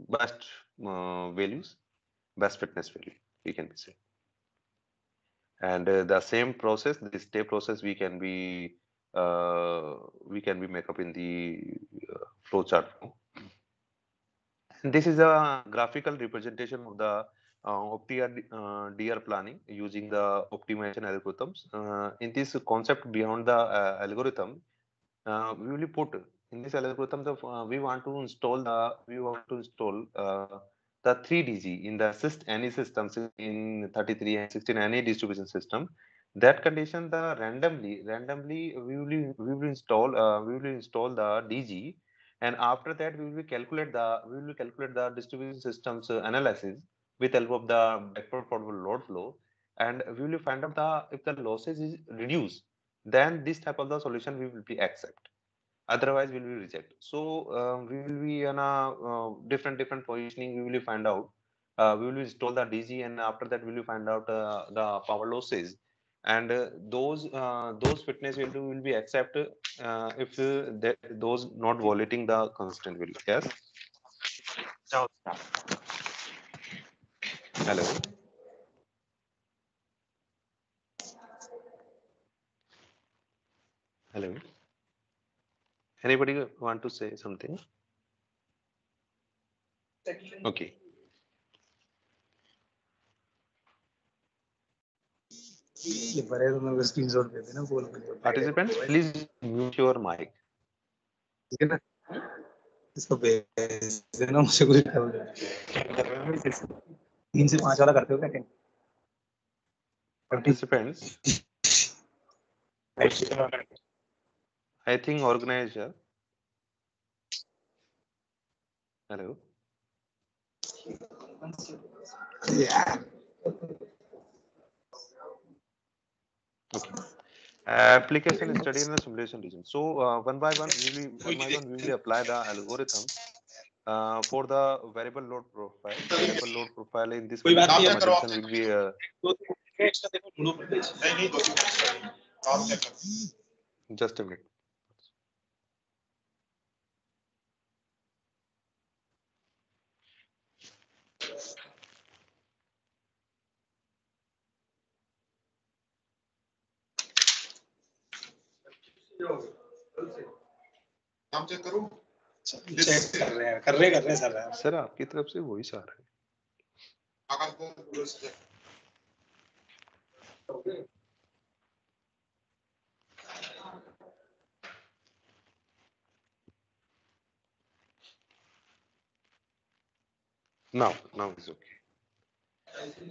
best uh, values, best fitness value, we can say. And uh, the same process, the step process, we can be uh, we can be make up in the uh, flowchart form. This is a graphical representation of the uh, OptiR uh, D R planning using the optimization algorithms. Uh, in this concept beyond the uh, algorithm, uh, we will put in this algorithm the uh, we want to install the we want to install uh, the three D G in the syst any systems in thirty-three and sixteen any distribution system. That condition the randomly randomly we will we will install uh, we will install the D G, and after that we will calculate the we will calculate the distribution systems uh, analysis with help of the backward forward load flow, and we will find out the if the losses is reduced, then this type of the solution we will be accept, otherwise we will reject. So uh, we will be in a uh, different different positioning, we will find out uh, we will install the D G, and after that we will find out uh, the power losses, and uh, those uh, those fitness value will be accepted uh, if uh, that, those not violating the constant value. Yes. Hello. Hello. Anybody want to say something? Okay. Participants, please mute your mic. इसको भेज देना, मुझे कुछ कर दे। तीन से पांच वाला करते हो क्या? Participants, I think organizer. Hello. Yeah. Okay. Application study in the simulation region. So uh, one by one, we will one by one we will apply the algorithm uh, for the variable load profile. Variable load profile in this condition assumption will be. Uh, just a minute. नाम check करूं? Check कर रहे हैं कर रहे कर रहे sir sir आपकी तरफ से वॉइस आ रहा है। Now, now it's okay.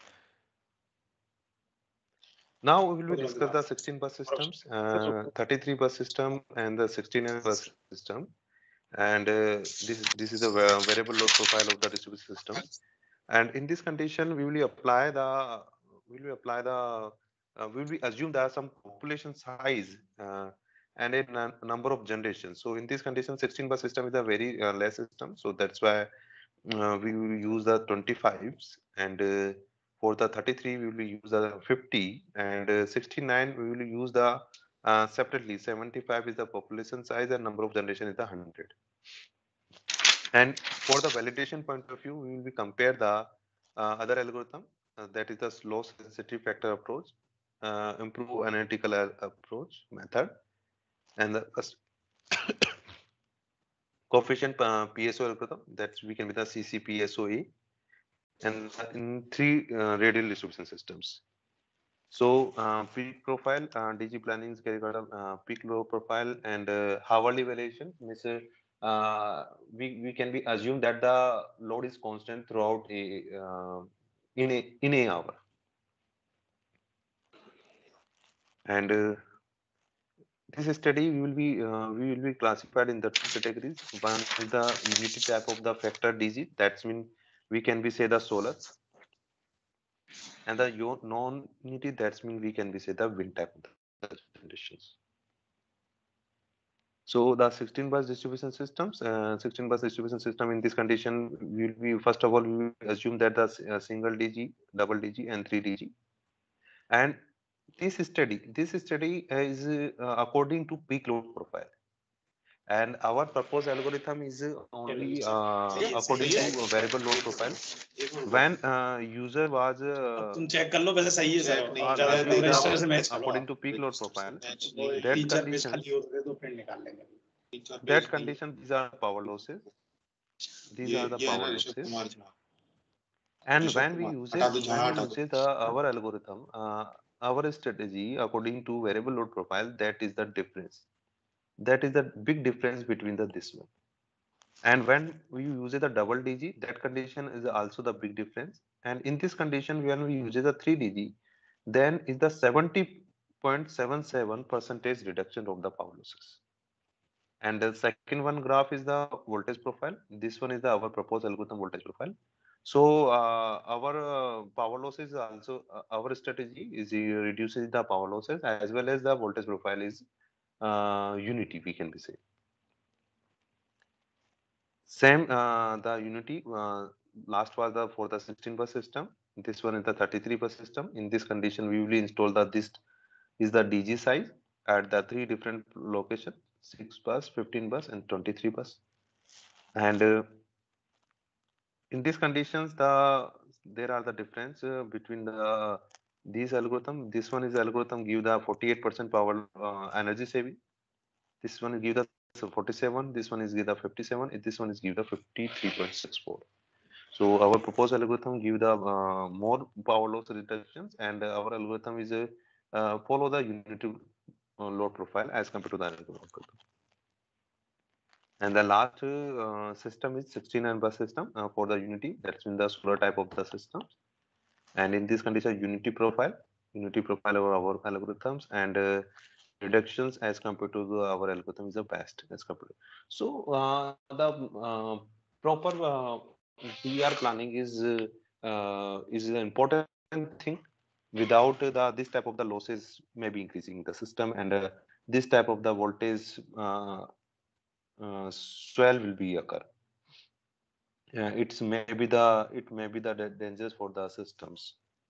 Now we will discuss the sixteen bus systems, uh, thirty-three bus system, and the sixteen bus system. And uh, this this is a variable load profile of the distributed system. And in this condition, we will apply the we will apply the uh, we will assume there are some population size uh, and a number of generations. So in this condition, sixteen bus system is a very uh, less system. So that's why uh, we will use the twenty-fives, and uh, for the thirty-three we will use the fifty, and uh, sixty-nine we will use the uh, separately. seventy-five is the population size and number of generation is the one hundred. And for the validation point of view, we will be compare the uh, other algorithm, uh, that is the slow sensitivity factor approach, uh, improve analytical approach method, and the coefficient uh, P S O algorithm, that we can be the C C P S O E, and in three uh, radial distribution systems. So uh, peak profile, uh, D G planning is carried out uh, peak load profile, and uh, hourly variation means uh, we we can be assume that the load is constant throughout a uh, in a in a hour, and uh, this study we will be uh, we will be classified in the two categories. One is the unity type of the factor D G, that's mean we can be say the solar, and the non-unity, that's mean we can be say the wind type of the conditions. So the sixteen bus distribution systems, uh, sixteen bus distribution system in this condition will be, first of all, we will assume that the uh, single D G, double D G, and three D G. And this study, this study is uh, according to peak load profile. And our proposed algorithm is uh, only uh, according to a variable load profile. When uh, user was uh, तुम check कर लो वैसे सही है sir uh, ज्यादा assuming the register से match करो according to peak load profile, that तीन चार पेज condition खाली हो गए तो प्रिंट निकाल लेंगे that condition these are power losses. These are the power losses. And when we use it, when we use it, uh, our algorithm, uh, our strategy according to variable load profile, that is the difference. That is the big difference between the this one. And when we use the double D G, that condition is also the big difference. And in this condition, when we use the three D G, then is the seventy point seven seven percentage reduction of the power losses. And the second one graph is the voltage profile. This one is the our proposed algorithm voltage profile. So uh, our uh, power losses also uh, our strategy is uh, reduces the power losses as well as the voltage profile is uh, unity, we can be say. Same uh, the unity uh, last was the for the sixteen bus system. This one is the thirty-three bus system. In this condition, we will install the this is the D G size at the three different location: six bus, fifteen bus, and twenty-three bus. And uh, in these conditions, the there are the difference uh, between the these algorithm. This one is algorithm give the forty-eight percent power uh, energy saving. This one give the forty-seven. This one is give the fifty-seven. This one is give the fifty-three point six four. So our proposed algorithm give the uh, more power loss reductions, and our algorithm is uh, uh, follow the unity uh, load profile as compared to the algorithm. And the last uh, system is sixty-nine bus system uh, for the unity. That's in the solar type of the system. And in this condition, unity profile, unity profile of our algorithms and uh, reductions as compared to the, our algorithm is the best as compared. So uh, the uh, proper uh, D R planning is uh, uh, is an important thing. Without the this type of the losses may be increasing the system, and uh, this type of the voltage uh, uh, swell will be occur. Yeah, it's maybe the it may be the da- dangers for the systems.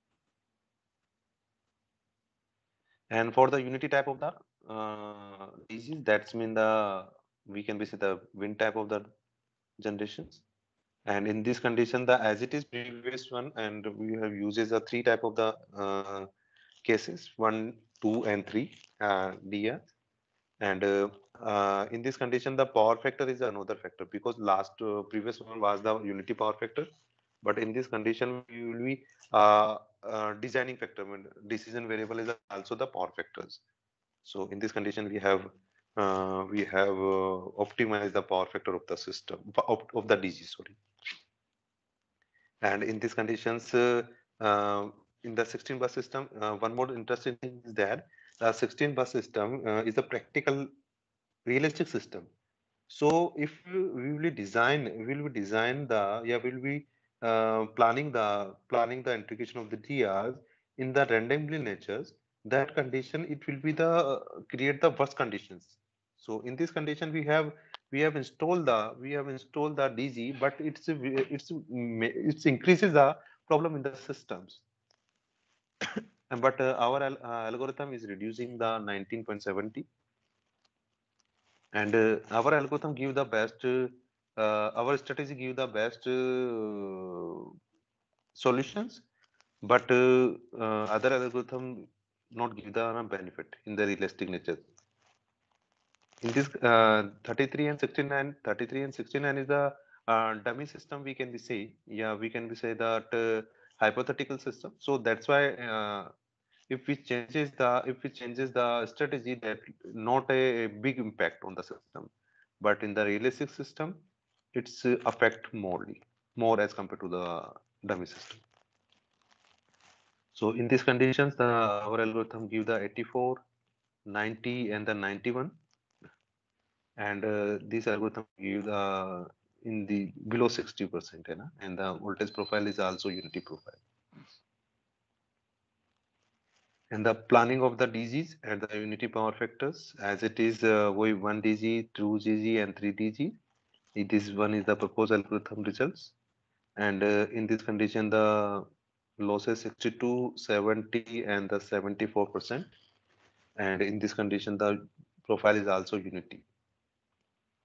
And for the unity type of the uh, disease, that's mean the we can be say the wind type of the generations. And in this condition, the as it is previous one, and we have uses the three type of the uh, cases one, two, and three uh, D R. And uh, uh, in this condition, the power factor is another factor because last uh, previous one was the unity power factor. But in this condition, we will be uh, uh, designing factor. I mean, decision variable is also the power factors. So in this condition, we have uh, we have uh, optimized the power factor of the system of, of the D G. Sorry. And in these conditions, uh, uh, in the sixteen bus system, uh, one more interesting thing is that the sixteen bus system uh, is a practical realistic system. So if we will design, we will design the, yeah, we will be uh, planning the planning the integration of the D Rs in the randomly natures. That condition, it will be the uh, create the worst conditions. So in this condition, we have we have installed the we have installed the D G, but it's it's it's increases the problem in the systems. But uh, our al uh, algorithm is reducing the nineteen point seven zero. And uh, our algorithm give the best uh, uh, our strategy give the best uh, solutions, but uh, uh, other algorithm not give the benefit in the realistic nature. In this uh, thirty-three and sixty-nine, thirty-three and sixty-nine is the uh, dummy system, we can be say. Yeah, we can be say that uh, hypothetical system. So that's why uh, if we changes the if we changes the strategy, that not a, a big impact on the system, but in the realistic system it's uh, affect morely more as compared to the dummy system. So in these conditions, the our algorithm give the eighty-four, ninety, and the ninety-one. And uh, this algorithm give the in the below sixty percent, you know, and the voltage profile is also unity profile. And the planning of the D Gs and the unity power factors, as it is uh, one D G, two D G, and three D G. It is one is the proposed algorithm results. And uh, in this condition, the losses sixty-two, seventy, and the seventy-four percent. And in this condition, the profile is also unity.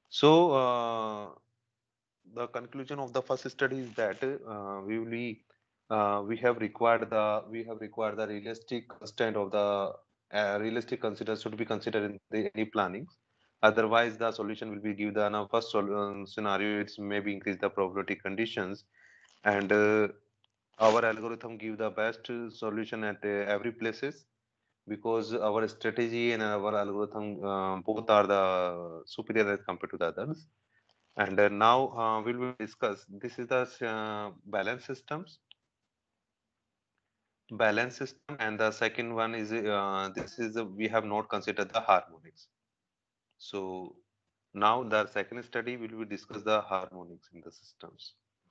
So uh, the conclusion of the first study is that uh, we will be uh, we have required the we have required the realistic constraint of the uh, realistic consider should be considered in the any planning. Otherwise, the solution will be give the now first sol- uh, scenario. It's maybe increase the probability conditions, and uh, our algorithm give the best uh, solution at uh, every places, because our strategy and our algorithm uh, both are the superior as compared to the others. And uh, now uh, we will discuss. This is the uh, balance systems, balance system, and the second one is uh, this is uh, we have not considered the harmonics. So now the second study will we discuss the harmonics in the systems.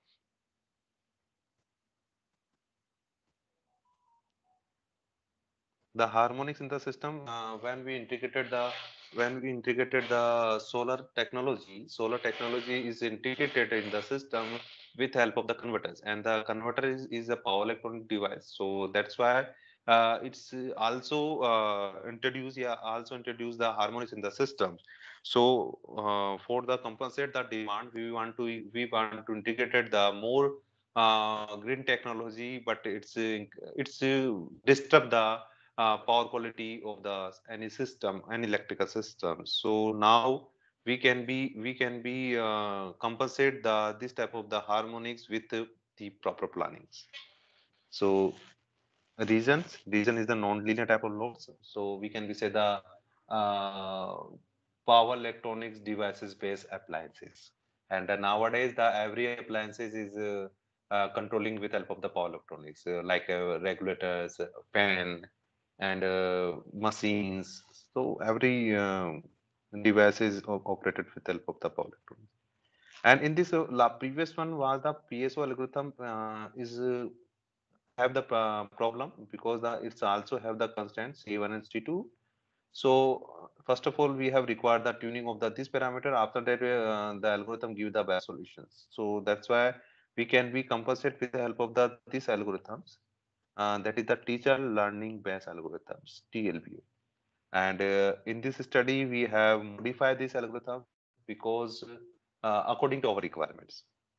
The harmonics in the system uh, when we integrated the when we integrated the solar technology solar technology is integrated in the system with help of the converters, and the converter is, is a power electronic device. So that's why uh, it's uh, also uh, introduce yeah also introduce the harmonics in the system. So uh, for the compensate the demand, we want to we want to integrate the more uh, green technology, but it's uh, it's uh, disturb the uh, power quality of the any system, any electrical system. So now we can be we can be uh, compensate the this type of the harmonics with uh, the proper plannings. So reasons reason is the non-linear type of loads. So we can be say the uh, power electronics devices based appliances, and uh, nowadays the every appliances is uh, uh, controlling with help of the power electronics, uh, like uh, regulators, uh, fan, and uh, machines. So every uh, device is op- operated with help of the power electronics. And in this uh, la previous one was the P S O algorithm uh, is uh, have the uh, problem, because the, it's also have the constraints C one and C two. So uh, first of all, we have required the tuning of the this parameter. After that, uh, the algorithm give the best solutions. So that's why we can be compensate with the help of the these algorithms. Uh, that is the teacher learning based algorithms T L B. And uh, in this study, we have modified this algorithm because uh, according to our requirements.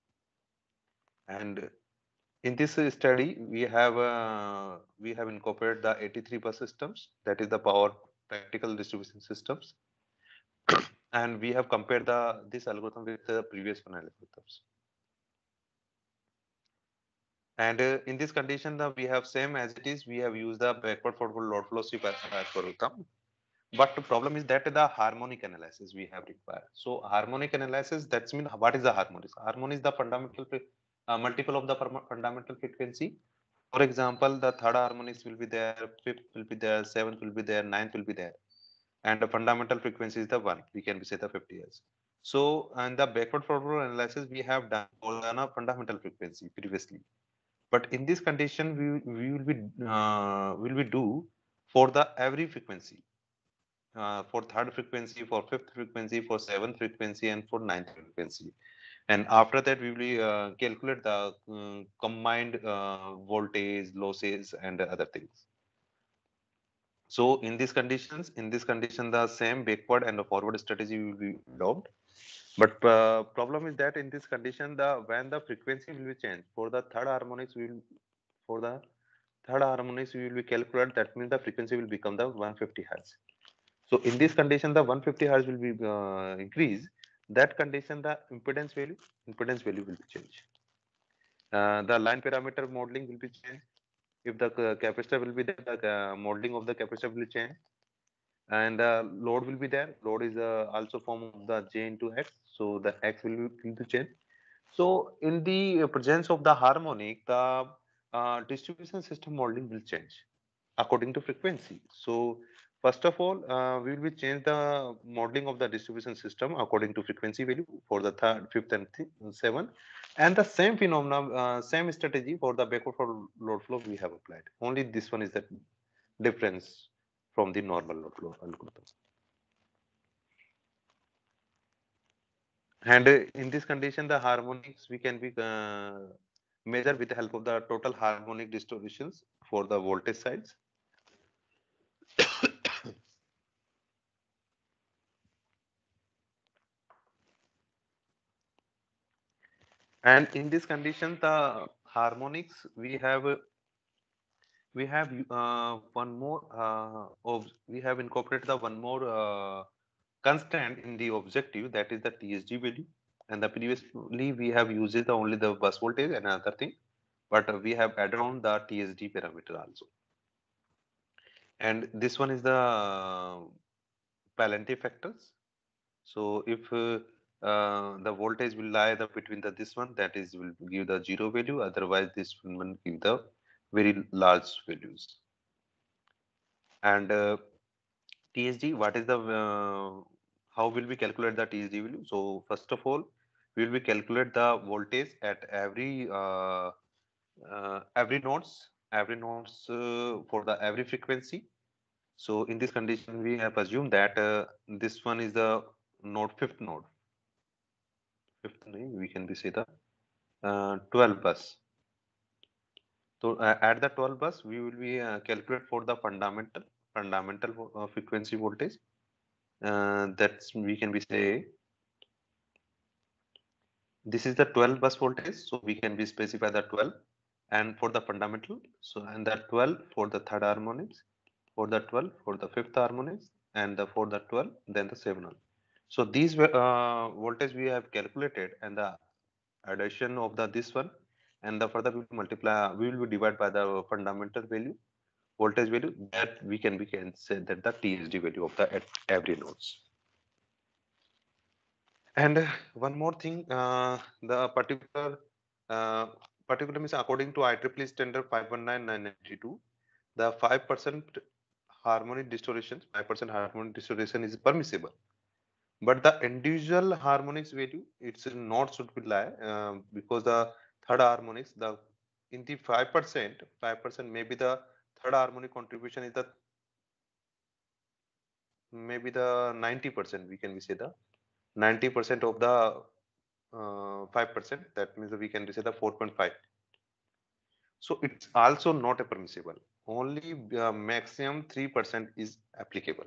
And in this uh, study, we have uh, we have incorporated the eighty-three bus systems, that is the power practical distribution systems, and we have compared the this algorithm with the previous one algorithms. And uh, in this condition, the we have same as it is. We have used the backward forward load flow sweep algorithm. But the problem is that the harmonic analysis we have required. So harmonic analysis, that's mean what is the harmonics? Harmony is the fundamental uh, multiple of the fundamental frequency. For example, the third harmonics will be there, fifth will be there, seventh will be there, ninth will be there, and the fundamental frequency is the one. We can say the fifty hertz. So, and the backward forward analysis we have done for the fundamental frequency previously. But in this condition, we we will be uh, will we do for the every frequency, uh, for third frequency, for fifth frequency, for seventh frequency, and for ninth frequency. And after that, we will uh, calculate the um, combined uh, voltage, losses, and other things. So in these conditions, in this condition, the same backward and the forward strategy will be adopted. But uh, problem is that in this condition, the when the frequency will be changed for the third harmonics, we will for the third harmonics we will be calculate. That means the frequency will become the one hundred fifty hertz. So in this condition, the one hundred fifty hertz will be uh, increase. That condition, the impedance value, impedance value will be changed. Uh, the line parameter modeling will be changed. If the uh, capacitor will be there, the uh, modeling of the capacitor will change, and uh, load will be there. Load is uh, also form of the J into X, so the X will be, will be changed. So in the presence of the harmonic, the uh, distribution system modeling will change according to frequency. So first of all, uh, we will change the modeling of the distribution system according to frequency value for the third, fifth, and th seventh, and the same phenomenon, uh, same strategy for the backward for load flow we have applied. Only this one is the difference from the normal load flow algorithm. And uh, in this condition, the harmonics we can be uh, measure with the help of the total harmonic distributions for the voltage sides. And in this condition, the harmonics we have uh, we have uh, one more uh, of we have incorporated the one more uh, constant in the objective, that is the T S G value. And the previously we have used the only the bus voltage and another thing, but uh, we have added on the T S G parameter also. And this one is the uh, Pallanty factors. So if uh, uh, the voltage will lie the between the this one, that is will give the zero value, otherwise this will give the very large values. And uh, T S G, what is the uh, how will we calculate the T S G value? So first of all, we will be calculate the voltage at every uh, uh, every nodes, every nodes uh, for the every frequency. So in this condition, we have assumed that uh, this one is the node fifth node. Fifth node, we can be say the uh, twelve bus. So uh, at the twelve bus, we will be uh, calculate for the fundamental fundamental uh, frequency voltage. Uh, that's we can be say this is the twelve bus voltage, so we can be specify the twelve, and for the fundamental, so and the twelve for the third harmonics, for the twelve for the fifth harmonics, and the for the twelve then the seven. So these were uh, voltage we have calculated, and the addition of the this one, and the further we will multiply, we will be divided by the fundamental value, voltage value, that we can we can say that the T S D value of the at every nodes. And uh, one more thing, uh, the particular uh, particular means according to I triple E standard five one nine nine ninety-two, the five percent harmonic distortion, five percent harmonic distortion is permissible. But the individual harmonics value, it's not should be lie uh, because the third harmonics, the in the five percent, five percent maybe the third harmonic contribution is the maybe the ninety percent, we can we say the ninety percent of the uh, five percent, that means we can say the four point five. So it's also not a permissible, only uh, maximum three percent is applicable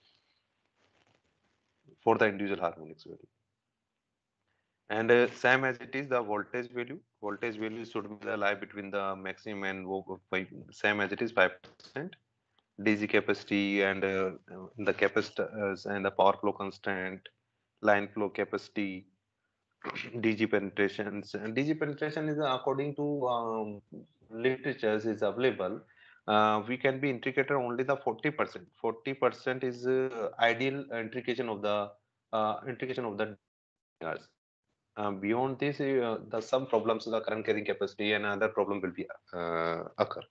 for the individual harmonics value. And uh, same as it is the voltage value, voltage value should be the lie between the maximum and wo- five, same as it is five percent. D C capacity and uh, the capacitors and the power flow constant, line flow capacity, D G penetrations. And D G penetration is uh, according to um, literatures is available. Uh, we can be integrated only the forty percent. forty percent is uh, ideal integration of the uh, integration of the years. Uh, beyond this, uh, the some problems the current carrying capacity and other problem will be uh, occur.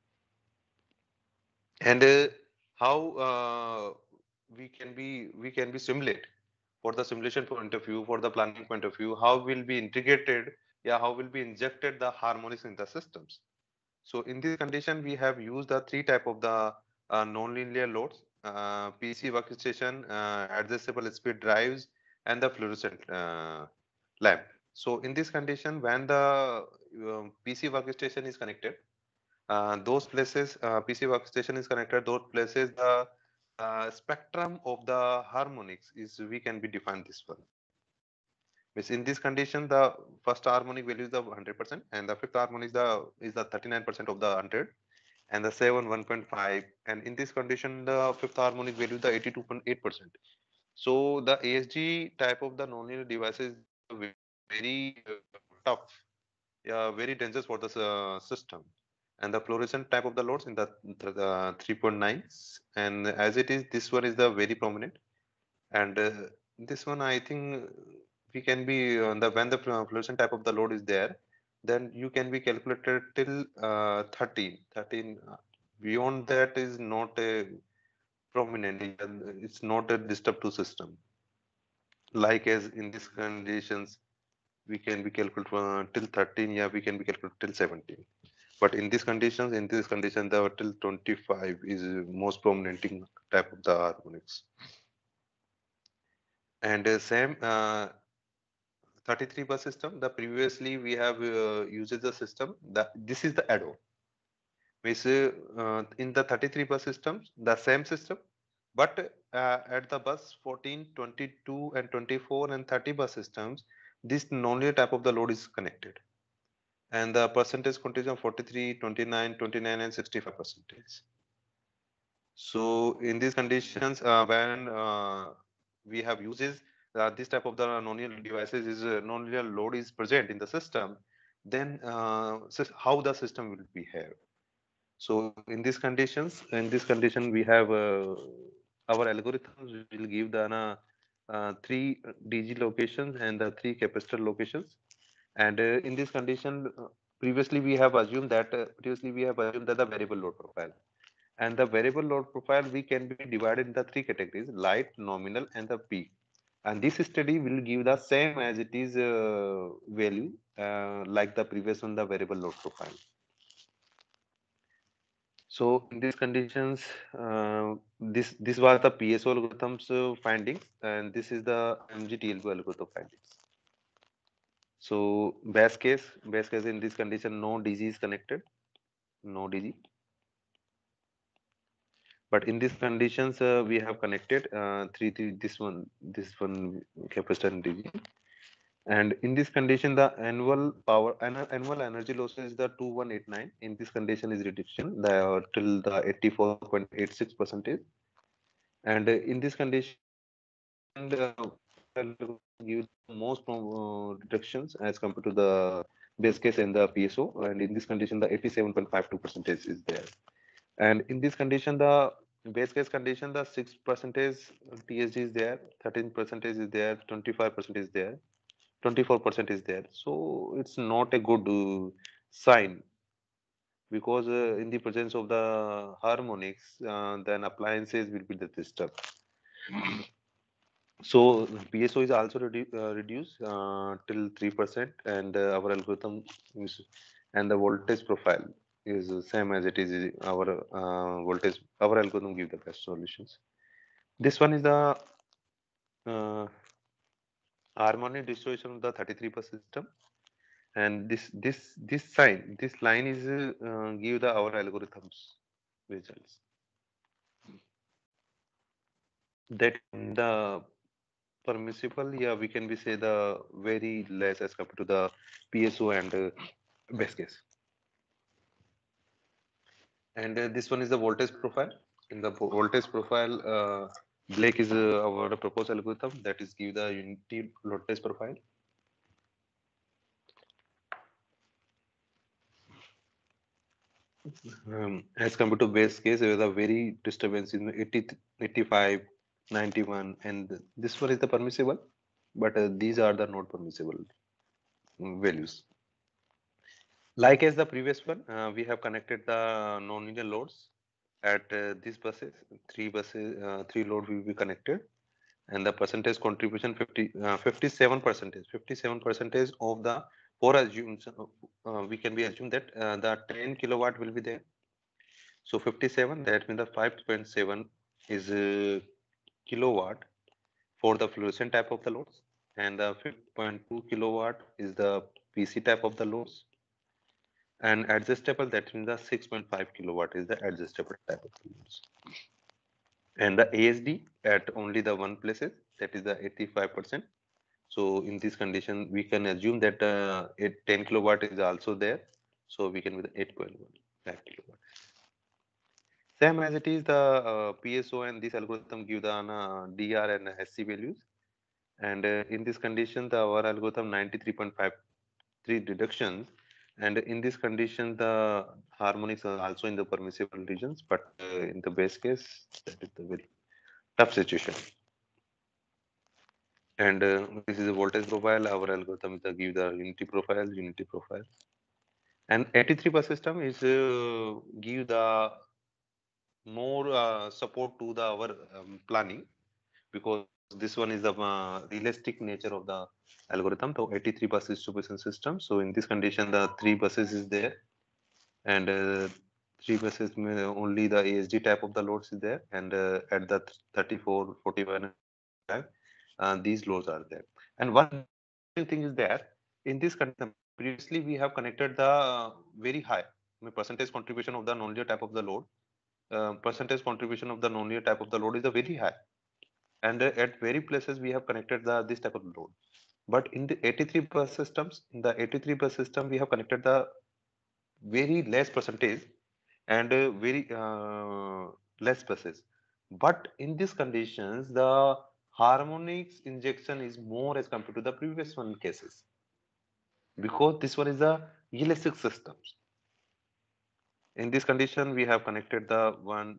And uh, how uh, we can be we can be simulate for the simulation point of view, for the planning point of view, how will be integrated, yeah, how will be injected the harmonics in the systems. So in this condition, we have used the three type of the uh, non-linear loads, uh, P C workstation, uh, adjustable speed drives, and the fluorescent uh, lamp. So in this condition, when the um, P C workstation is connected, uh, those places, uh, P C workstation is connected, those places, the uh, spectrum of the harmonics is, we can be defined this one. Means in this condition, the first harmonic value is the one hundred percent, and the fifth harmonic is the is the thirty-nine percent of the one hundred, and the seven one point five, and in this condition, the fifth harmonic value is the eighty-two point eight percent. So the A S G type of the nonlinear devices is very uh, tough, yeah, very dangerous for the uh, system. And the fluorescent type of the loads in the, the three point nine, and as it is, this one is the very prominent. And uh, this one, I think we can be on the when the fluorescent type of the load is there, then you can be calculated till uh, thirteen. thirteen uh, beyond that is not a prominent. It's not a disturb to system. Like as in these conditions, we can be calculated uh, till thirteen. Yeah, we can be calculated till seventeen. But in these conditions, in this condition, the till twenty-five is most prominent type of the harmonics. And uh, same uh, thirty-three bus system, the previously we have uh, used the system that this is the add-on. Means uh, in the thirty-three bus systems, the same system, but uh, at the bus fourteen, twenty-two, and twenty-four and thirty bus systems, this nonlinear type of the load is connected, and the percentage contribution forty-three, twenty-nine, twenty-nine, and sixty-five percentage. So in these conditions, uh, when uh, we have uses uh, this type of the nonlinear devices is uh, nonlinear load is present in the system, then uh, sys- how the system will behave. So in these conditions, in this condition, we have uh, our algorithms will give the uh, uh, three D G locations and the three capacitor locations. And uh, in this condition, uh, previously we have assumed that uh, previously we have assumed that the variable load profile. And the variable load profile we can be divided into three categories: light, nominal, and the peak. And this study will give the same as it is uh, value uh, like the previous one, the variable load profile. So in these conditions, uh, this this was the P S O algorithms uh, findings, and this is the M G T L B algorithm findings. So best case, best case in this condition, no D G is connected, no D G. But in these conditions, uh, we have connected uh, three, three, this one, this one capacitor and D G. And in this condition, the annual power, annu- annual energy losses is the two one eight nine. In this condition is reduction the till the eighty-four point eight six percentage. And uh, in this condition, uh, give most uh, reductions as compared to the base case and the P S O. And in this condition, the eighty-seven point five two percentage is there. And in this condition, the base case condition, the six percentage T S G is there, thirteen percentage is there, twenty-five percent is there, twenty-four percent is there. So it's not a good uh, sign, because uh, in the presence of the harmonics, uh, then appliances will be the disturbed. So P S O is also redu uh, reduced uh, till three percent, and uh, our algorithm is, and the voltage profile is the same as it is our uh, voltage. Our algorithm give the best solutions. This one is the uh, harmonic distribution of the thirty-three bus system, and this this this sign, this line is uh, give the our algorithms results. That the permissible, yeah, we can be say the very less as compared to the P S O and uh, best case. And uh, this one is the voltage profile. In the vo- voltage profile, uh, Blake is uh, our proposed algorithm that is give the unity voltage profile. Um, as compared to base case, there is a very disturbance in eighty, eighty-five, ninety-one, and this one is the permissible, but uh, these are the not permissible mm, values. Like as the previous one, uh, we have connected the non-linear loads at uh, these buses. Three buses, uh, three load will be connected, and the percentage contribution fifty, uh, fifty-seven percentage, fifty-seven percentage of the for assumes uh, uh, we can be assumed that uh, the ten kilowatt will be there. So fifty-seven, that means the five point seven is uh, kilowatt for the fluorescent type of the loads, and the five point two kilowatt is the P C type of the loads. And adjustable, that means the six point five kilowatt is the adjustable type of loads. And the A S D at only the one places, that is the eighty-five percent. So in this condition, we can assume that uh, it, ten kilowatt is also there. So we can with eight point five kilowatt. Same as it is the uh, P S O and this algorithm give the uh, D R and S C values. And uh, in this condition, the our algorithm ninety-three point five three reductions. And in this condition, the harmonics are also in the permissible regions, but uh, in the base case, that is the very tough situation. And uh, this is a voltage profile. Our algorithm is the give the unity profile, unity profile. And eighty-three bus system is uh, give the more uh, support to the our um, planning, because this one is the uh, realistic nature of the algorithm. So eighty-three bus distribution system. So in this condition, the three buses is there, and uh, three buses may only the A S D type of the loads is there, and uh, at the thirty-four, forty-one, uh, these loads are there. And one thing is there in this condition, previously we have connected the uh, very high I mean, percentage contribution of the nonlinear type of the load. Uh, percentage contribution of the nonlinear type of the load is a very high, and uh, at very places we have connected the this type of load. But in the eighty-three bus systems, in the eighty-three bus system, we have connected the very less percentage and uh, very uh, less buses. But in these conditions, the harmonics injection is more as compared to the previous one cases, because this one is the elastic systems. In this condition, we have connected the one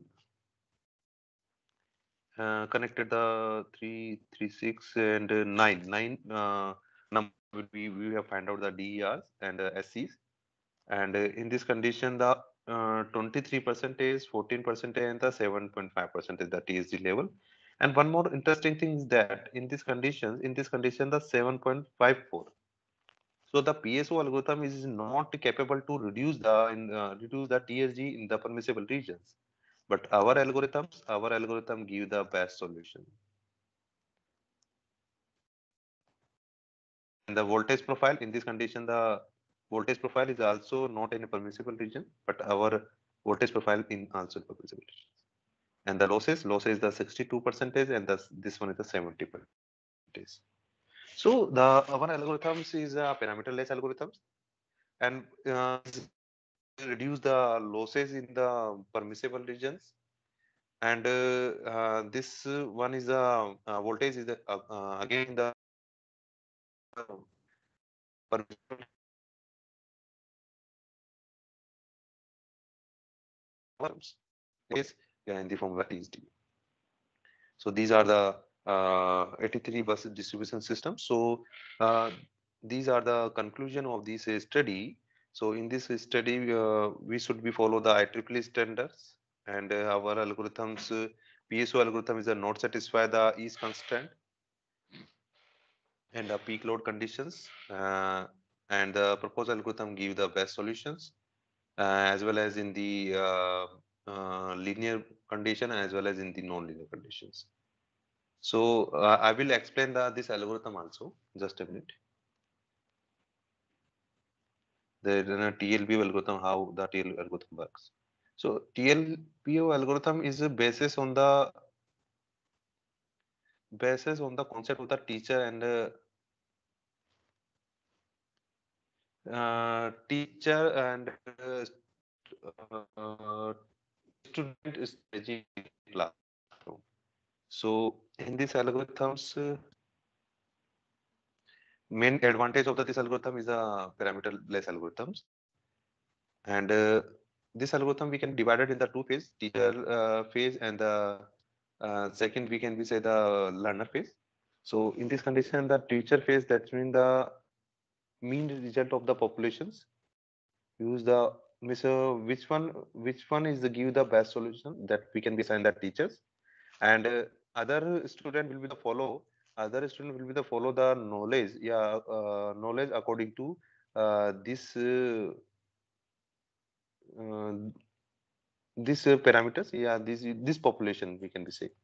uh, connected the three, three, six, and uh, nine. Nine uh, number will be we have find out the D E Rs and uh, S Cs. And uh, in this condition, the uh, twenty-three percent is fourteen percent and the seven point five percent is the T S D level. And one more interesting thing is that in these conditions, in this condition, the seven point five four. So the P S O algorithm is not capable to reduce the in, uh, reduce the T S D in the permissible regions. But our algorithms, our algorithm give the best solution. And the voltage profile in this condition, the voltage profile is also not in a permissible region, but our voltage profile in also permissible region. And the losses, losses is the sixty-two percentage, and the, this one is the seventy percentage. So the our algorithms is a parameterless algorithms, and uh, reduce the losses in the permissible regions. And uh, uh, this uh, one is the uh, voltage is the uh, uh, again the permissible is yeah, in the form of T S D. So these are the uh, eighty-three bus distribution system. So uh, these are the conclusion of this uh, study. So in this study, uh, we should be follow the I triple E standards, and uh, our algorithms, uh, P S O algorithm is uh, not satisfy the ease constraint and the peak load conditions, uh, and the proposed algorithm give the best solutions, uh, as well as in the uh, uh, linear condition as well as in the non-linear conditions. So uh, I will explain the this algorithm also. Just a minute. The uh, T L P O algorithm, how the T L P O algorithm works. So T L P O algorithm is a basis on the basis on the concept of the teacher and uh, uh, teacher and uh, uh, student strategy classroom. So in these algorithms, uh, main advantage of the, this algorithm is a parameter-less algorithms, and uh, this algorithm we can divide it in the two phase, teacher uh, phase and the uh, second we can be say the learner phase. So in this condition, the teacher phase, that means the mean result of the populations use the means, uh, which one which one is the give the best solution that we can be assigned the teachers, and uh, other student will be the follow other student will be the follow the knowledge, yeah, uh, knowledge according to uh, this uh, uh, this uh, parameters, yeah, this this population we can be say.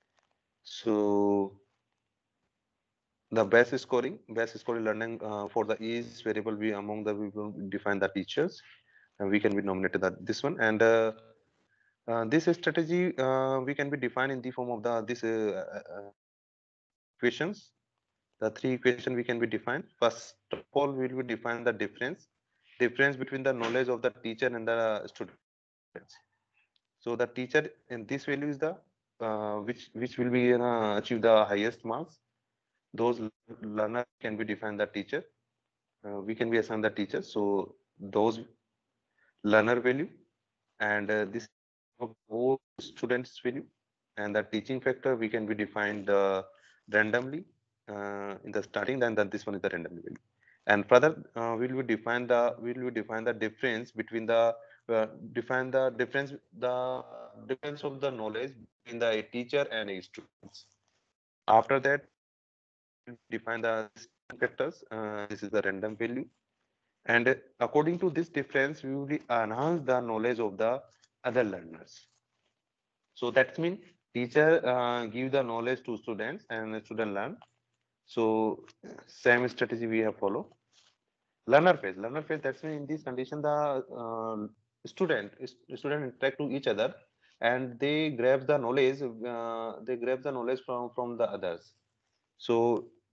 So the best scoring best scoring learning uh, for the each variable, we among the we will define the teachers, and we can be nominated that this one. And uh, uh, this strategy uh, we can be defined in the form of the this uh, uh, equations. The three equation we can be defined. First of all, we will define the difference difference between the knowledge of the teacher and the students. So the teacher in this value is the uh, which which will be uh, achieve the highest marks. Those learner can be defined the teacher. Uh, we can be assigned the teacher. So those learner value, and uh, this of all students value, and the teaching factor we can be defined uh, randomly uh, in the starting. Then, then this one is the random value. And further, uh, we will define the we will define the difference between the uh, define the difference the difference of the knowledge between the teacher and a students. After that, we define the factors. Uh, this is the random value, and according to this difference, we will enhance the knowledge of the other learners. So that means teacher uh, give the knowledge to students and the student learn. So same strategy we have follow. Learner phase, learner phase. That's mean in this condition the uh, student student interact to each other, and they grab the knowledge. Uh, they grab the knowledge from from the others. So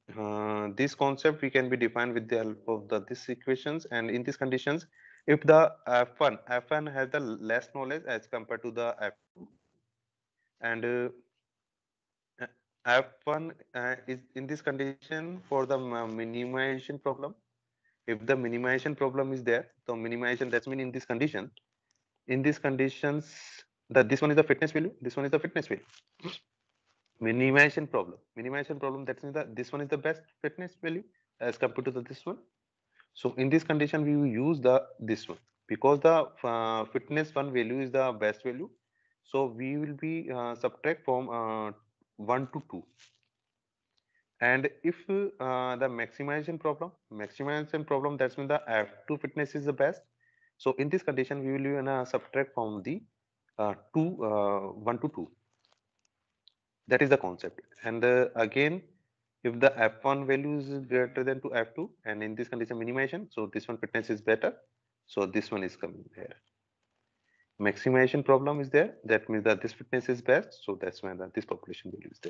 uh, this concept we can be defined with the help of the this equations, and in these conditions, if the f one f one has the less knowledge as compared to the f two, and uh, uh, f one uh, is in this condition for the uh, minimization problem. If the minimization problem is there, so minimization, that's mean in this condition, in these conditions, that this one is the fitness value, this one is the fitness value. Minimization problem, minimization problem, that means that this one is the best fitness value as compared to the, this one. So in this condition, we will use the this one because the uh, fitness one value is the best value. So we will be uh, subtract from uh, one to two. And if uh, the maximization problem, maximization problem, that's mean the F two fitness is the best. So in this condition, we will gonna subtract from the uh, two, uh, one to two. That is the concept. And uh, again, if the F one value is greater than to F two, and in this condition minimization, so this one fitness is better. So this one is coming here. Maximization problem is there. That means that this fitness is best. So that's why that this population value is there.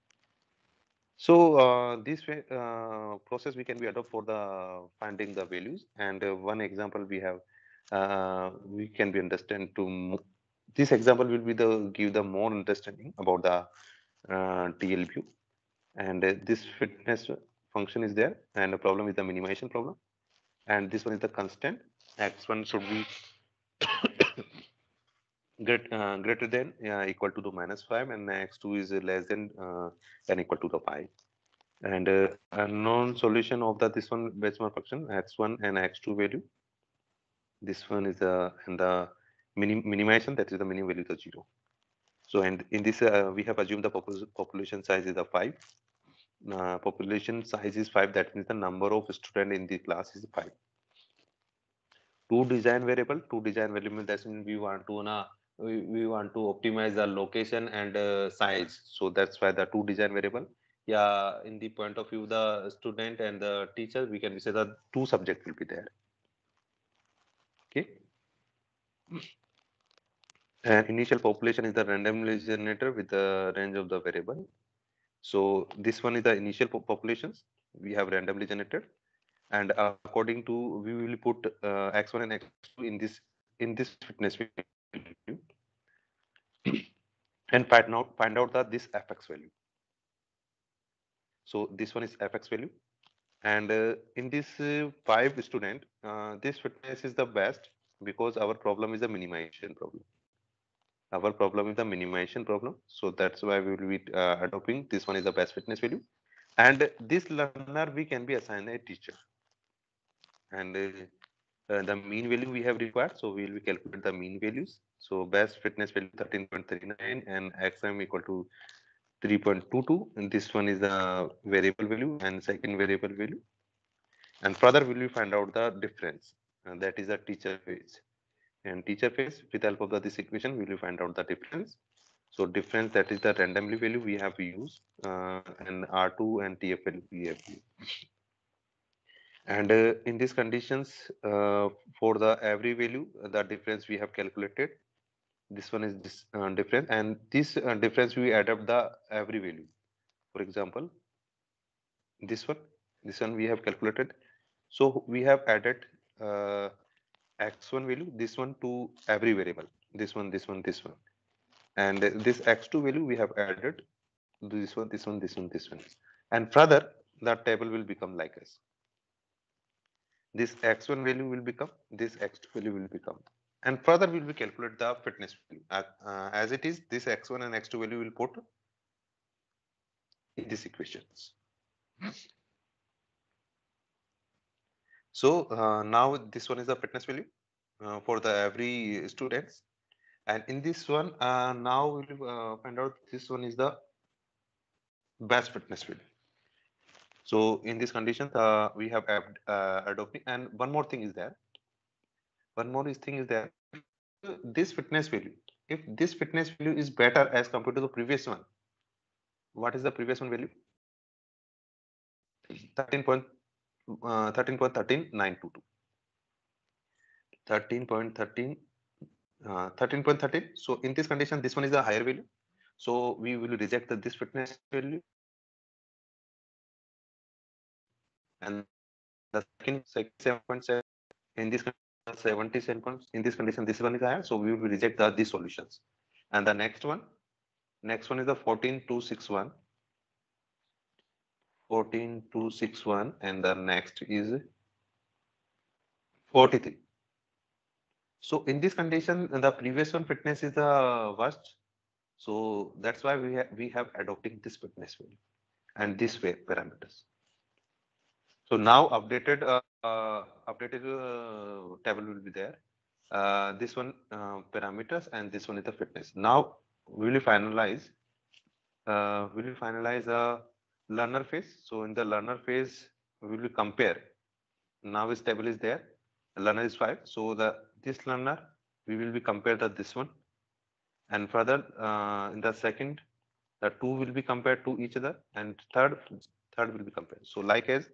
So uh, this way, uh, process we can be adopt for the finding the values. And uh, one example we have, uh, we can be understand to this example will be the give the more understanding about the uh, T L view. And uh, this fitness function is there, and the problem is the minimization problem. And this one is the constant. X one should be great, uh, greater than uh, equal to the minus five, and X two is less than uh, than equal to the five. And uh, unknown solution of the this one benchmark function x one and x two value. This one is the and the minim, minimization, that is the minimum value is zero. So and in this uh, we have assumed the population size is the five. Uh, population size is five. That means the number of student in the class is five. Two design variable. Two design variable. That means we want to na we, we want to optimize the location and uh, size. So that's why the two design variable. Yeah, in the point of view the student and the teacher, we can say that two subject will be there. Okay. And initial population is the randomly generator with the range of the variable. So this one is the initial populations we have randomly generated, and according to we will put uh, x one and x two in this in this fitness value and find out find out that this fx value. So this one is fx value, and uh, in this uh, five student, uh, this fitness is the best because our problem is the minimization problem. Our problem is the minimization problem. So that's why we will be uh, adopting this one is the best fitness value. And this learner, we can be assigned a teacher. And uh, uh, the mean value we have required. So we will be calculate the mean values. So best fitness value thirteen point three nine and X M equal to three point two two. And this one is the variable value and second variable value. And further we will find out the difference. And that is the teacher phase. And teacher phase, with the help of the, this equation, we will find out the difference. So difference, that is the randomly value we have used, uh, and R two and T F value we have used. And uh, in these conditions, uh, for the every value, the difference we have calculated. This one is this uh, difference, and this uh, difference we add up the every value. For example, this one, this one we have calculated. So we have added uh, x one value, this one to every variable. This one, this one, this one. And this x two value we have added this one, this one, this one, this one, and further that table will become like this. This x one value will become, this x two value will become, and further we will calculate the fitness value uh, uh, as it is. This x one and x two value will put in these equations. So uh, now this one is the fitness value uh, for the every students, and in this one uh, now we will uh, find out this one is the best fitness value. So in this condition, uh, we have uh, adopting, and one more thing is there. One more thing is there. This fitness value, if this fitness value is better as compared to the previous one, what is the previous one value? thirteen point uh, thirteen point one three nine two two. thirteen point one three uh, thirteen point one three. So in this condition, this one is the higher value. So we will reject the, this fitness value and the second seven point seven in this seventy-seven points in this condition, this one is higher, so we will reject the these solutions. And the next one, next one is the fourteen two sixty-one, fourteen two sixty-one, and the next is forty-three. So in this condition, the previous one fitness is the worst. So that's why we have we have adopting this fitness value and this way parameters. So now updated uh, uh, updated uh, table will be there. Uh, this one uh, parameters and this one is the fitness. Now we will finalize. Uh, we will finalize a learner phase. So in the learner phase, we will compare. Now this table is there. Learner is five. So the this learner we will be compare the this one, and further uh, in the second, the two will be compared to each other, and third third will be compared. So like as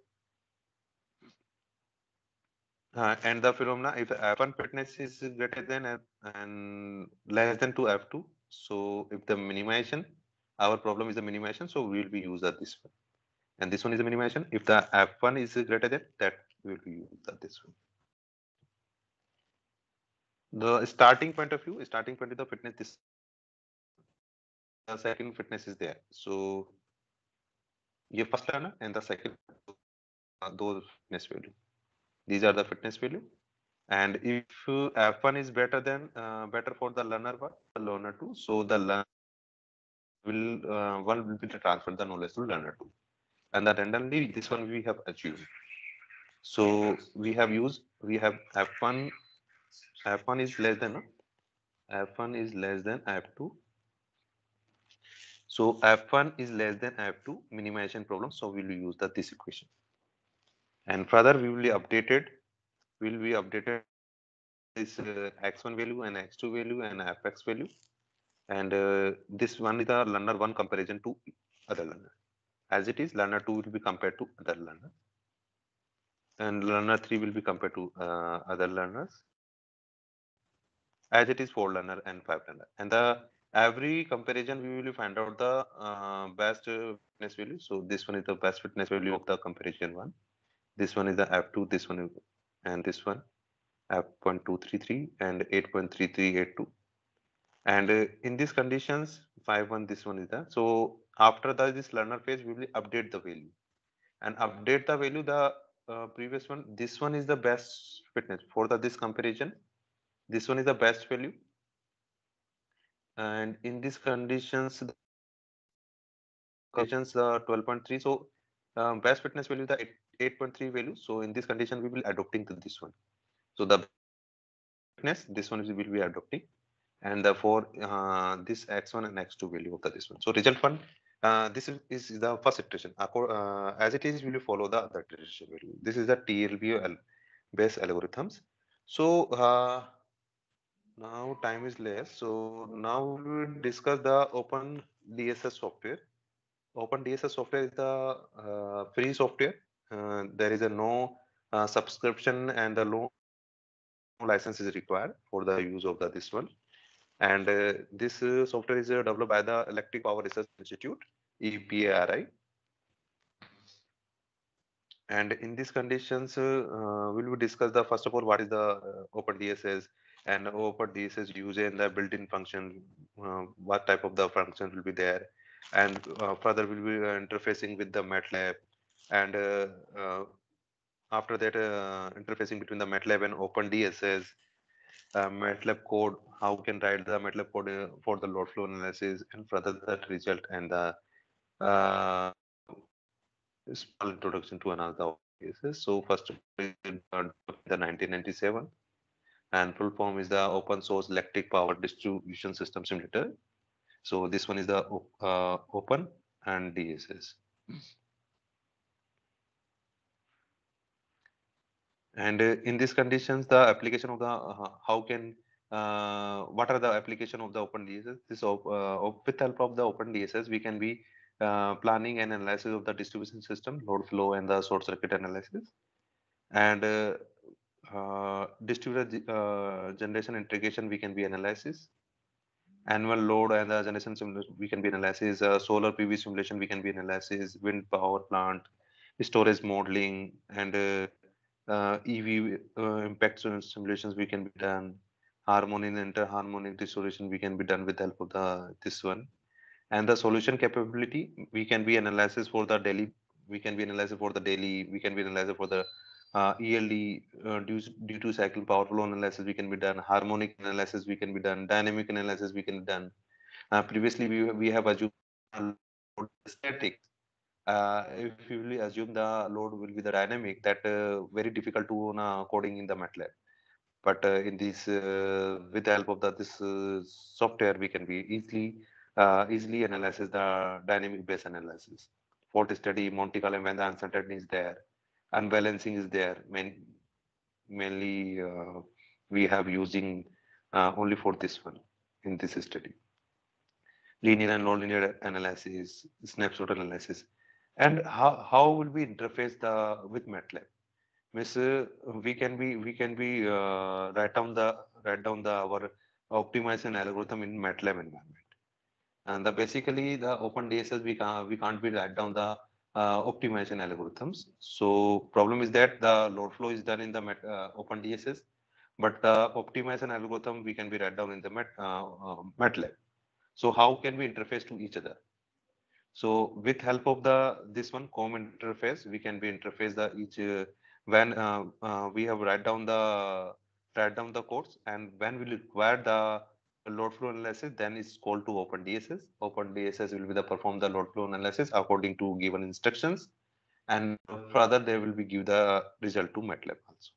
Uh, and the phenomena, if F one fitness is greater than F and less than to F two, so if the minimization, our problem is the minimization, so we will be use that this one. And this one is the minimization. If the F one is greater than that, we will be use that this one. The starting point of view, starting point of the fitness, this the second fitness is there. So your first learner and the second, uh, those fitness value. These are the fitness value. And if uh, F one is better than uh, better for the learner one, the learner two, so the learner will uh, one will be to transfer the knowledge to learner two, and that randomly this one we have achieved. So we have used we have F one F one is less than F one is less than F two. So F one is less than F two minimization problem. So we will use the this equation, and further we will be updated. We will be updated this uh, x one value and x two value and fx value. And uh, this one is the learner one comparison to other learner. As it is, learner two will be compared to other learner, and learner three will be compared to uh, other learners. As it is, four learner and five learner. And the every comparison we will find out the uh, best uh, fitness value. So this one is the best fitness value of the comparison one. This one is the F two. This one is, and this one F zero point two three three and eight point three three eight two. And uh, in these conditions, five one, this one is that. So after that, this learner phase, we will update the value and update the value. The uh, previous one, this one is the best fitness for the this comparison. This one is the best value. And in these conditions, the conditions uh, twelve point three. So um, best fitness value, the eight point three value. So in this condition, we will adopting to this one. So the fitness, this one is will be adopting. And therefore uh, this x one and x two value of the this one. So result one, uh, this is, is the first iteration. Uh, as it is, we will follow the other iteration value. This is the T L B based algorithms. So uh, now time is less. So now we will discuss the Open D S S software. Open D S S software is the uh, free software. Uh, there is a no uh, subscription and the low license is required for the use of the this one. And uh, this uh, software is uh, developed by the Electric Power Research Institute, E P A R I. And in these conditions, uh, uh, we will discuss the first of all what is the uh, OpenDSS and OpenDSS use and the built-in function, uh, what type of the function will be there, and uh, further we'll be uh, interfacing with the MATLAB, and uh, uh, after that uh, interfacing between the MATLAB and OpenDSS. Uh, MATLAB code, how we can write the MATLAB code uh, for the load flow analysis, and further that result and the uh, small introduction to another cases. So first of all, is the nineteen ninety-seven, and full form is the open source electric power distribution system simulator. So this one is the uh, open and D S S. And uh, in these conditions, the application of the uh, how can uh, what are the application of the open D S S? This uh, with help of the open D S S, we can be uh, planning and analysis of the distribution system, load flow, and the short circuit analysis. And uh, uh, distributed uh, generation integration, we can be analysis. Annual load and the generation simulation, we can be analysis. Uh, solar P V simulation, we can be analysis. Wind power plant, storage modeling, and uh, uh, E V uh, impact simulations we can be done. Harmonic and inter-harmonic dissolution we can be done with the help of the this one. And the solution capability, we can be analysis for the daily, we can be analysis for the daily, we can be analysis for the uh, E L D, uh, due, due to cycle power flow analysis we can be done, harmonic analysis we can be done, dynamic analysis we can be done. Uh, previously we, we have assumed static. Uh, if you will assume the load will be the dynamic, that uh, very difficult to uh, coding in the MATLAB. But uh, in this, uh, with the help of the this uh, software, we can be easily uh, easily analysis the dynamic base analysis, fault study, Monte Carlo when the uncertainty is there, unbalancing is there. Main, mainly uh, we have using uh, only for this one in this study. Linear and nonlinear analysis, snapshot analysis, and how how will we interface the with MATLAB? Means uh, we can be we can be uh, write down the write down the our optimization algorithm in MATLAB environment. And the basically the OpenDSS we can't we can't be write down the uh, optimization algorithms. So problem is that the load flow is done in the Mat, uh, OpenDSS, but the optimization algorithm we can be write down in the Mat, uh, uh, MATLAB. So how can we interface to each other? So with help of the this one COM interface, we can be interface the each uh, when uh, uh, we have write down the write down the codes, and when we require the load flow analysis, then it's called to OpenDSS. OpenDSS will be the perform the load flow analysis according to given instructions, and further they will be give the result to MATLAB also.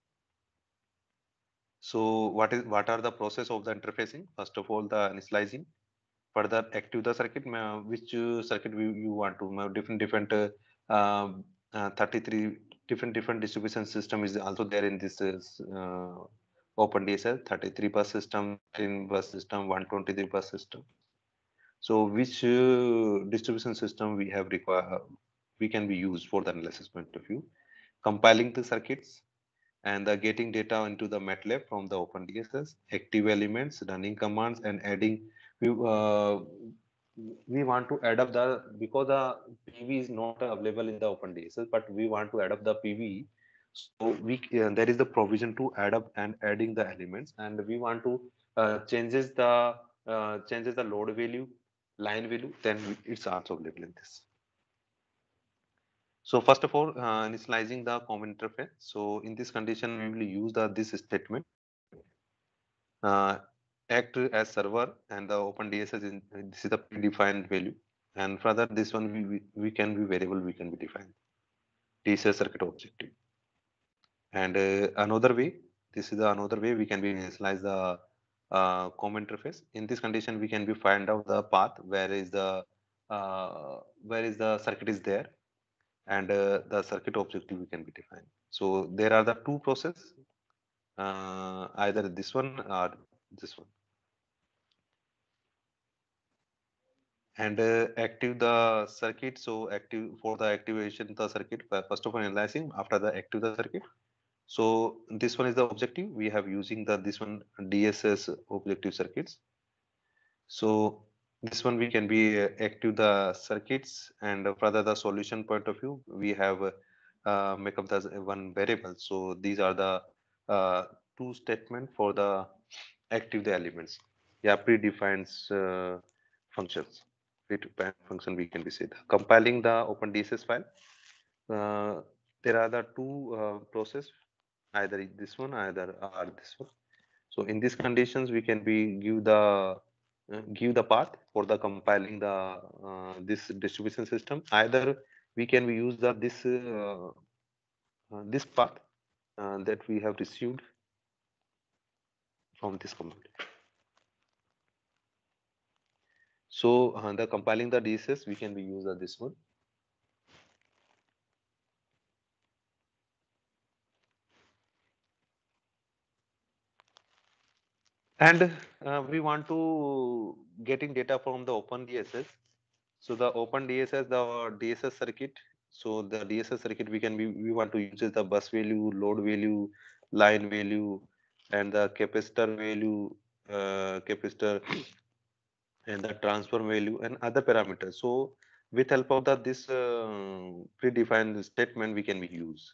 So what is what are the process of the interfacing? First of all, the initializing. Further active the circuit, uh, which uh, circuit we, you want to uh, different different uh, um, uh, thirty-three different different distribution system is also there in this uh, OpenDSS, thirty-three bus system, ten bus system, one twenty-three bus system. So which uh, distribution system we have require we can be used for the analysis point of view, compiling the circuits and the getting data into the MATLAB from the OpenDSS, active elements, running commands, and adding. We, uh, we want to add up the, because the P V is not available in the OpenDSS, but we want to add up the P V. So we uh, there is the provision to add up and adding the elements, and we want to uh, changes the uh, changes the load value, line value. Then it's also available in this. So first of all, uh, initializing the common interface. So in this condition, we will use the this statement, uh, act as server, and the OpenDSS is this is the predefined value. And further, this one we, we, we can be variable, we can be defined. D S S circuit objective. And uh, another way, this is the another way we can be initialize the uh, COM interface. In this condition, we can be find out the path where is the uh, where is the circuit is there, and uh, the circuit objective we can be defined. So there are the two process, uh, either this one or this one. And uh, active the circuit. So active for the activation the circuit, first of all analyzing, after the active the circuit. So this one is the objective. We have using the this one D S S objective circuits. So this one we can be uh, active the circuits, and uh, further the solution point of view, we have uh, uh, make up the one variable. So these are the uh, two statement for the active the elements. Yeah, predefined uh, functions. Predefined function we can be say the compiling the OpenDSS file. Uh, there are the two uh, process, either this one, either or this one. So in these conditions, we can be give the uh, give the path for the compiling the uh, this distribution system. Either we can we use the this uh, uh, this path uh, that we have received from this command. So uh, the compiling the D S S, we can be use uh, this one. And uh, we want to getting data from the OpenDSS. So the OpenDSS, the D S S circuit. So the D S S circuit, we can be we want to use the bus value, load value, line value, and the capacitor value, uh, capacitor, and the transfer value and other parameters. So with help of that this uh, predefined statement we can be use.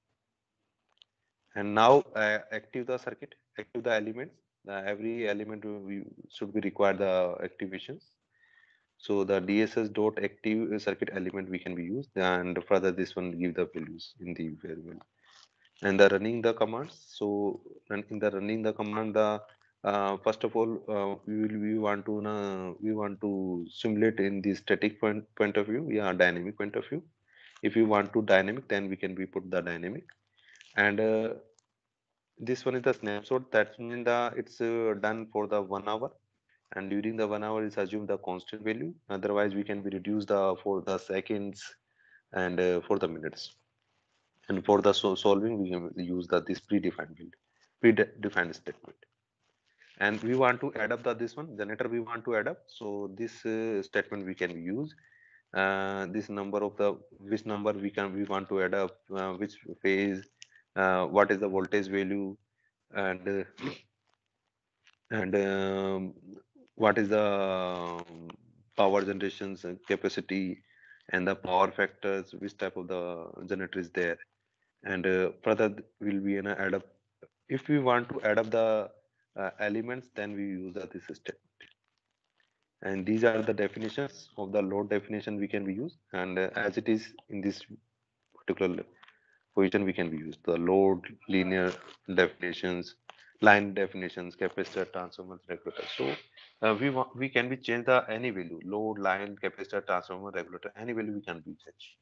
And now uh, active the circuit, active the elements. Uh, every element we should be required the activations. So the D S S dot active circuit element we can be used, and further this one give the values in the variable. And the running the commands. So run- in the running the command, the uh, first of all uh, we will we want to uh, we want to simulate in the static point point of view, yeah, dynamic point of view. If you want to dynamic, then we can be put the dynamic. And uh, this one is the snapshot. That means the it's uh, done for the one hour, and during the one hour is assume the constant value. Otherwise, we can be reduce the for the seconds and uh, for the minutes. And for the so solving, we can use the this predefined value, predefined statement. And we want to add up the this one generator. We want to add up. So this uh, statement we can use. Uh, this number of the which number we can we want to add up, uh, which phase, uh, what is the voltage value, and uh, and um, what is the um, power generations uh, capacity, and the power factors, which type of the generator is there. And uh, further will be an add up. If we want to add up the uh, elements, then we use the this step. And these are the definitions of the load definition we can be used. And uh, as it is in this particular position, we can be used the load, linear definitions, line definitions, capacitor, transformers, regulator. So uh, we want we can be change the any value, load, line, capacitor, transformer, regulator, any value we can be change.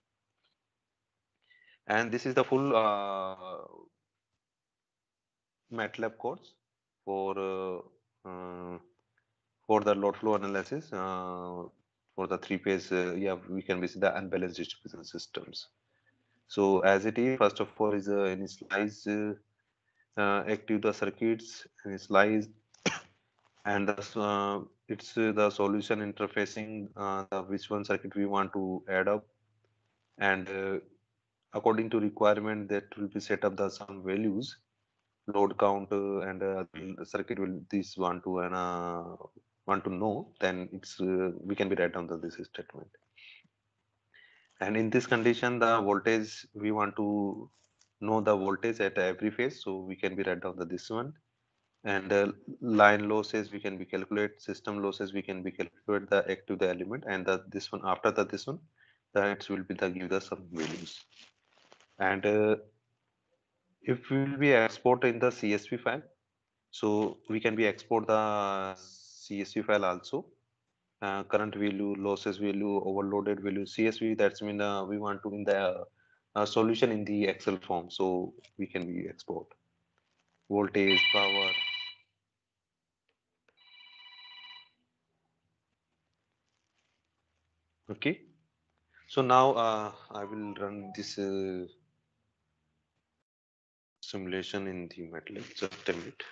And this is the full uh, MATLAB codes for uh, uh, for the load flow analysis uh, for the three phase. Uh, yeah, we can visit the unbalanced distribution systems. So as it is, first of all is uh, initialize uh, uh, active the circuits, initialize, and the, uh, it's uh, the solution interfacing uh, the which one circuit we want to add up, and uh, according to requirement that will be set up the some values, load count uh, and uh, circuit will this want to and uh, want to know, then it's uh, we can be write down the this statement. And in this condition the voltage we want to know the voltage at every phase, so we can be write down the this one. And uh, line losses we can be calculate, system losses we can be calculate the active the element, and the this one after that this one that will be the give the some values. And uh, if we will be export in the C S V file, so we can be export the C S V file also. Uh, current value, losses value, overloaded value, C S V. That's mean uh, we want to in the uh, solution in the Excel form, so we can be export voltage, power. Okay. So now uh, I will run this uh, simulation in the MATLAB. Just a minute.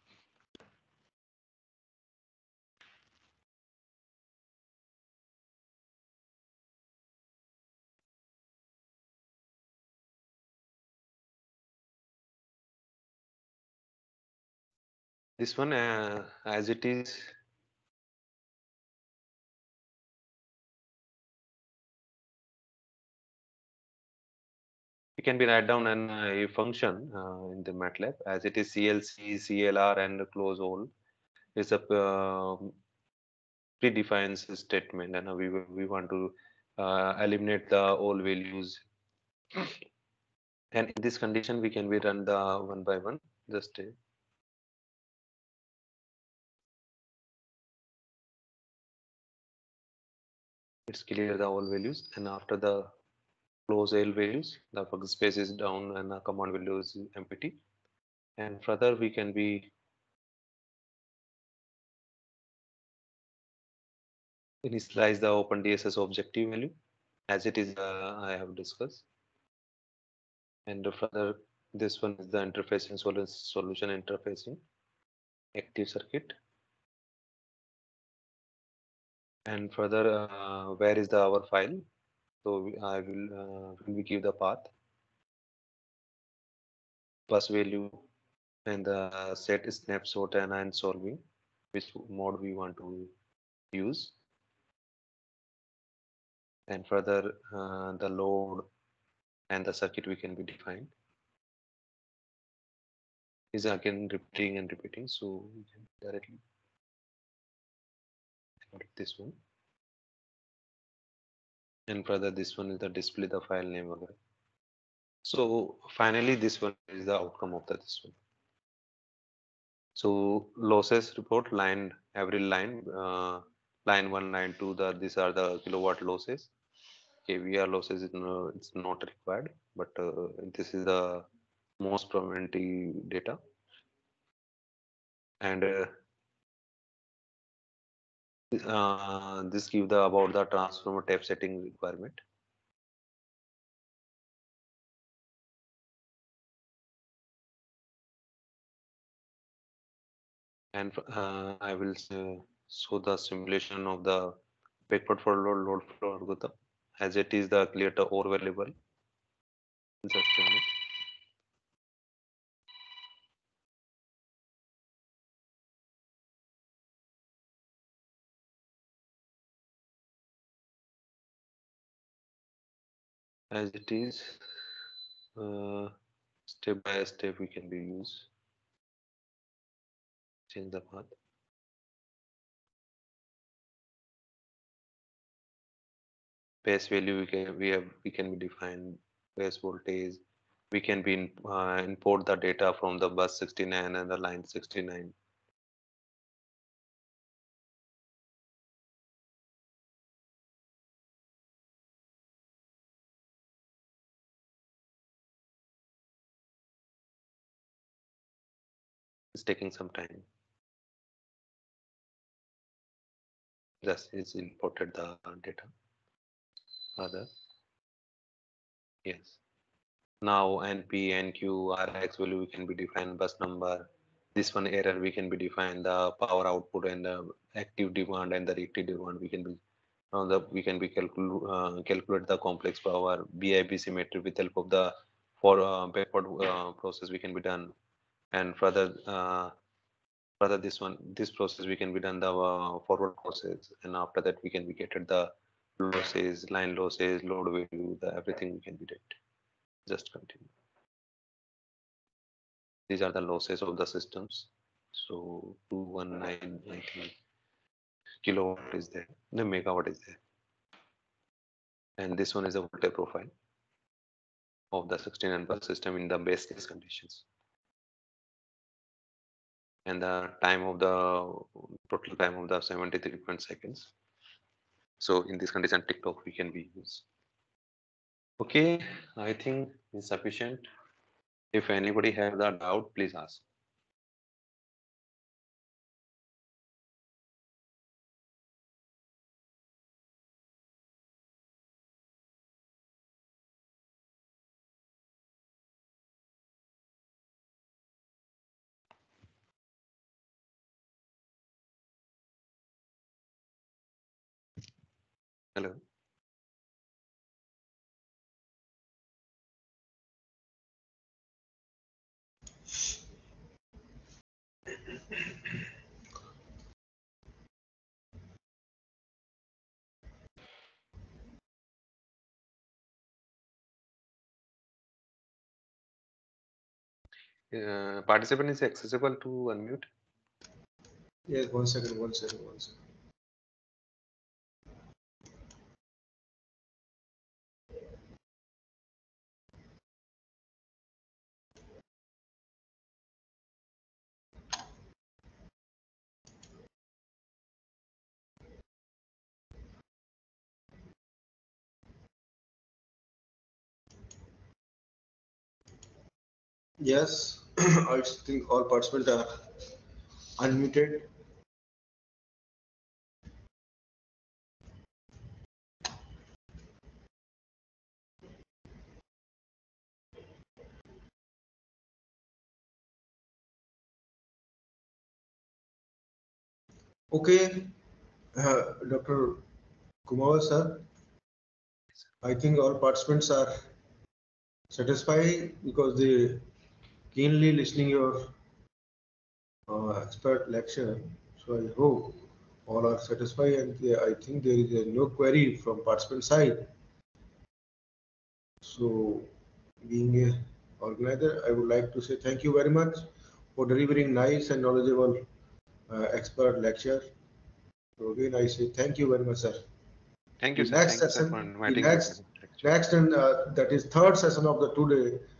This one, uh, as it is, it can be write down an uh, a function uh, in the MATLAB as it is C L C, C L R, and close all. It's a uh, predefined statement, and uh, we we want to uh, eliminate the all values. And in this condition, we can be run the one by one. Just uh, it's clear the all values, and after the close all values, the workspace is down and the command value is empty. And further, we can be initialize the OpenDSS objective value as it is uh, I have discussed. And further, this one is the interfacing solu solution interfacing active circuit. And further, uh, where is the our file? So we, I will uh, will we give the path, bus value, and the set snapshot and and solving which mode we want to use. and further uh, the load and the circuit we can be defined. Is again repeating and repeating, so we can directly add this one. And further this one is the display the file name again. So finally this one is the outcome of the this one. So losses report line, every line, uh, line one, line two, the these are the kilowatt losses. K V R losses is no, it's not required, but uh, this is the most probability data. And uh, uh, this give the about the transformer type setting requirement. And uh, I will uh, show the simulation of the backward for load load flow algorithm as it is the clear the ore variable. Just a minute. As it is, uh, step by step we can be use. Change the path. Base value we can we have we can be defined base voltage. We can be in, uh, import the data from the bus sixty-nine and the line sixty-nine. It's taking some time. Just is imported the data. Other yes. Now N P, N Q, R X value we can be defined bus number. This one error we can be defined the power output and the active demand and the reactive demand we can be uh, the we can be calcul uh, calculate the complex power B I B symmetry with help of the for uh, backward uh, process we can be done, and further uh, further this one this process we can be done the uh, forward process, and after that we can be getted the losses, line losses, load value, the everything we can be did. Just continue. These are the losses of the systems. So two one nine I think kilowatt is there, the megawatt is there, and this one is a voltage profile of the sixty-nine bus system in the base case conditions, and the time of the total time of the seventy-three point seconds. So in this condition TikTok we can be used. Okay, I think is sufficient. If anybody has a doubt, please ask. Hello. Uh, participant is accessible to unmute. Yes, one second, one second, one second. Yes, I think all participants are unmuted. Okay, uh, Doctor Kumar sir, I think all participants are satisfied because they keenly listening your uh, expert lecture. So I hope all are satisfied, and uh, I think there is uh, no query from participant side. So, being a organizer, I would like to say thank you very much for delivering nice and knowledgeable uh, expert lecture. So again, I say thank you very much, sir. Thank The you, sir. next Thank you, sir, for session, the inviting me for next, the lecture. next and uh, that is third session of the today